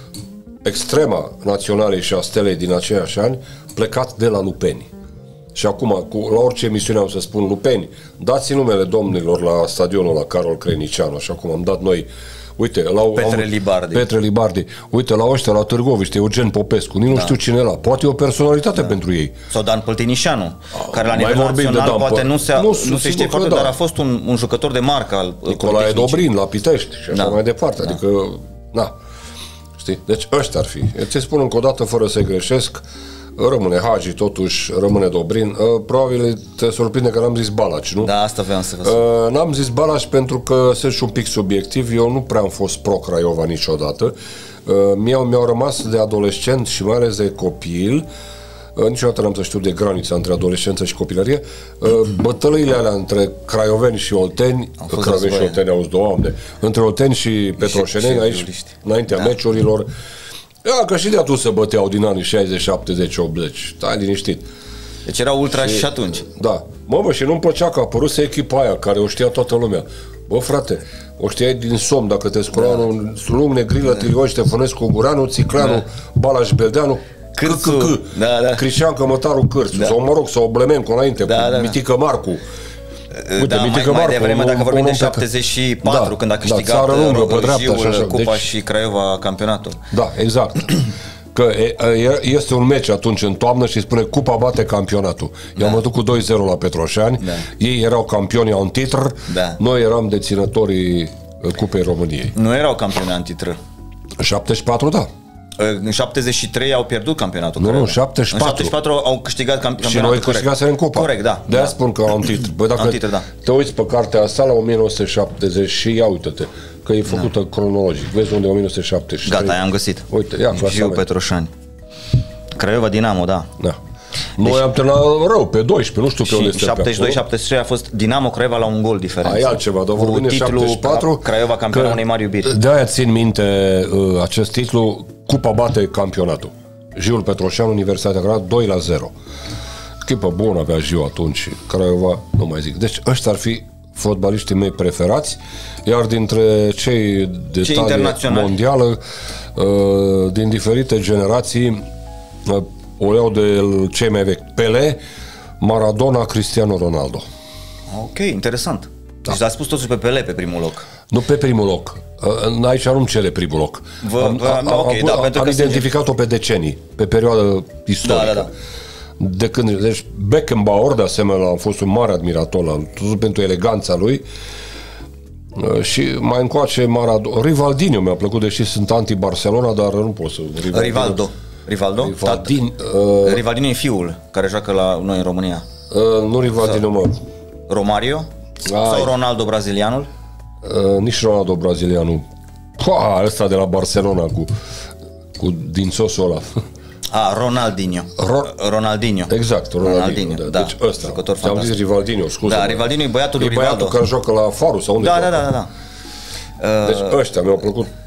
extrema naționalei și a stelei din aceiași ani, plecat de la Lupeni. Și acum, cu, la orice emisiune am să spun Lupeni, dați numele domnilor la stadionul la Carol Creinicianu, așa cum am dat noi. Uite, la Petre am, Libardi. Petre Libardi. Uite, la ăștia, la Târgoviște, Eugen Popescu, nici da. nu știu cine era. Poate e o personalitate da. pentru ei. Sau Dan Păltinișanu, a, care la nivel național Dan, poate nu se, nu, nu se știe foarte, da. dar a fost un, un jucător de marcă al Nicolae Dobrin, la Pitești și așa da. mai departe. Da. Adică, na. Știi? Deci ăștia ar fi. Ți spun încă o dată, fără să-i greșesc, rămâne Hagi, totuși, rămâne Dobrin. Uh, probabil te surprinde că n-am zis Balaci, nu? Da, asta vreau să vă spun. Uh, n-am zis Balaci pentru că sunt și un pic subiectiv. Eu nu prea am fost pro-Craiova niciodată. Uh, mi-au, mi-au rămas de adolescent și mai ales de copil. Uh, niciodată n-am să știu de granița între adolescență și copilărie. Uh, bătălăile alea între craioveni și olteni, craioveni și olteni, auzi, Doamne, între olteni și petroșeneni, aici, înaintea da. meciurilor. Ia, că și de atunci se băteau din anii șaizeci, șaptezeci, optzeci. Stai liniștit. Deci era ultra și, și atunci. Da. Mă, bă, și nu-mi plăcea că a apăruse echipa aia, care o știa toată lumea. Bă, frate, o știai din somn, dacă te scula da. un lung, Negrilă, da. Tilion, Ștefănescu, Gureanu, Țicleanu, da. Balaș Beldeanu, Cârțu, da, da. Cristian Cămătaru Cârțu, da. sau, mă rog, sau Oblemencu înainte, da, cu da, Mitică Marcu. Uite, da, Mitică mai, Marcu, mai devreme, dacă vorbim de șaptezeci și patru, da, când a câștigat da, lungă, Jiul, Cupa deci, și Craiova campionatul. Da, exact. Că este un meci atunci în toamnă și spune Cupa bate campionatul. Da. I-am bătut cu doi zero la Petroșani, da. ei erau campioni în titr, da. noi eram deținătorii Cupei României. Nu erau campioni în titr. șaptezeci și patru, da. În șaptezeci și trei au pierdut campionatul. Nu, nu, șaptezeci și patru. În șaptezeci și patru au câștigat campionatul. Și noi câștigaserăm Cupa. Corect, da. De-aia da. spun că am titr. Băi, dacă titr, da. te uiți pe cartea asta la o mie nouă sute șaptezeci și ia uite-te, că e făcută da. cronologic. Vezi unde e o mie nouă sute șaptezeci și trei. Gata, i-am găsit. Uite, ia Jiu Petroșani. Craiova Dinamo, da. Da. Noi deci, am terminat rău, pe doisprezece, nu știu pe unde este. șaptezeci și doi șaptezeci și trei a fost Dinamo Craiova la un gol diferență. Ai altceva, dar vorbim de șaptezeci și patru. Craiova campionul unei mari iubiri. De-aia țin minte uh, acest titlu, Cupa bate campionatul. Jiul Petroșean, Universitatea Craiova, doi la zero. Echipă bună avea Jiu atunci, Craiova, nu mai zic. Deci ăștia ar fi fotbaliștii mei preferați, iar dintre cei de cei talie mondială, uh, din diferite generații, uh, o iau de cei mai vechi. Pelé, Maradona, Cristiano Ronaldo. Ok, interesant. Da. Deci a spus totuși pe Pelé pe primul loc. Nu pe primul loc. Aici nu-mi cere primul loc. Vă, am vă, am, okay, am, da, am, am identificat-o pe decenii, pe perioadă istorică. Da, da, da. De când, deci Beckenbauer, de asemenea, am fost un mare admirator al, pentru eleganța lui. Și mai încoace Maradona. Rivaldinho mi-a plăcut, deși sunt anti-Barcelona, dar nu pot să... Rivaldinho. Rivaldo. Rivaldo? Rivaldin, uh, Rivaldinho e fiul care joacă la noi în România. Uh, nu Rivaldinho, mă. Romario? Ai. Sau Ronaldo brazilianul? Uh, nici Ronaldo brazilianul. Pua, ăsta de la Barcelona cu, cu dințosul ăla. A, Ronaldinho. Ro- Ronaldinho. Exact, Ronaldinho. Ronaldinho da. Deci ăsta. Am zis Rivaldinho, scuze. Da, Rivaldinho e băiatul lui Rivaldo. E băiatul care joacă la Farul sau unde da, joacă. Da, da, da, da. Deci ăștia mi-au plăcut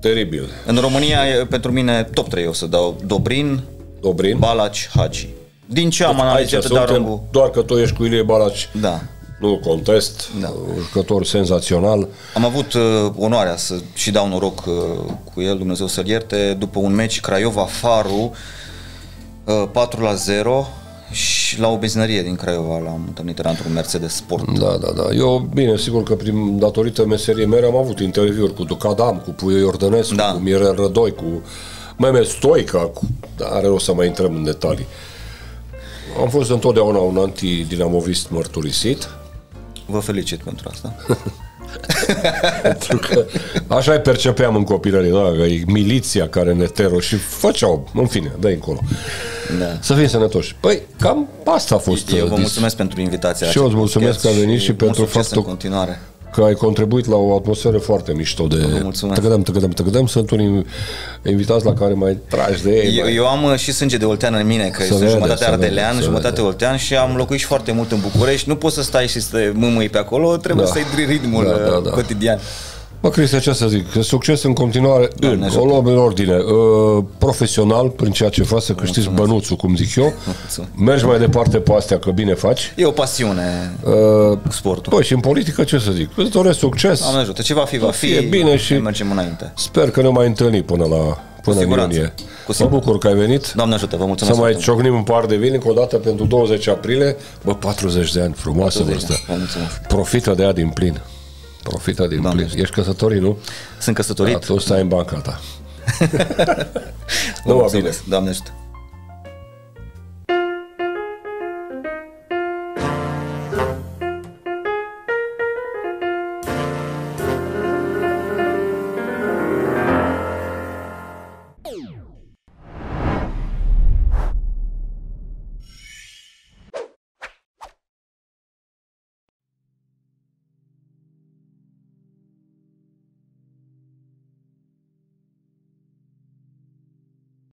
Teribil. În România, pentru mine, top trei o să dau Dobrin, Dobrin, Balaci, Hagi. Din ce am analizat de-a lungul... Doar că tu ești cu Ilie Balaci. Da. Nu contest, da. Jucător senzațional. Am avut uh, onoarea să și dau noroc uh, cu el, Dumnezeu să-l ierte, după un meci Craiova-Faru uh, patru la zero și la o benzinărie din Craiova l-am întâlnit, era într-un Mercedes Sport. Da, da, da. Eu, bine, sigur că prin datorită meseriei mele am avut interviuri cu Ducadam, cu Puiu Iordănescu, da. Cu Mirel Rădoi, cu Meme Stoica, cu... Da, are rost să mai intrăm în detalii. Am fost întotdeauna un anti-dinamovist mărturisit. Vă felicit pentru asta. Pentru că așa-i percepeam în copilărie, da, că e miliția care ne tero și făceau, în fine, dă încolo. Da. Să fim sănătoși. Păi, cam asta a fost. Eu vă mulțumesc pentru invitația. Și eu îți mulțumesc că ai venit și, și pentru faptul continuare. că ai contribuit la o atmosferă foarte mișto de tăgădăm, tăgădăm, tăgădăm. Sunt unii invitați la care mai tragi de ei. Eu, mai... eu am și sânge de oltean în mine, că sunt vede, jumătate ardelean, jumătate oltean și am locuit și foarte mult în București. Nu poți să stai și să te mâmâi pe acolo, trebuie da. să-i ritmul da, da, da. cotidian. Bă, Cristian, ce să zic? Succes în continuare, în, o luăm în ordine, uh, profesional, prin ceea ce faci, să câștigi bănuțul, cum zic eu. Mulțumesc. Mergi mai departe pe astea, că bine faci. E o pasiune, uh, sportul. Băi, și în politică, ce să zic? Îți doresc succes. Doamne ajută, ce va fi, va fi, e bine și mergem înainte. Sper că ne mai întâlnim până la până în iunie. Mă bucur că ai venit. Doamne ajută, vă mulțumesc. Să mai ciocnim un par de vin încă o dată pentru douăzeci aprilie. Bă, patruzeci de ani, frumoasă vârstă. Profită de ea din plin. Profită din Doamne. plin. Ești căsătorit, nu? Sunt căsătorit. Da, tu stai în banca ta. Nu, bine. Doamne ajută.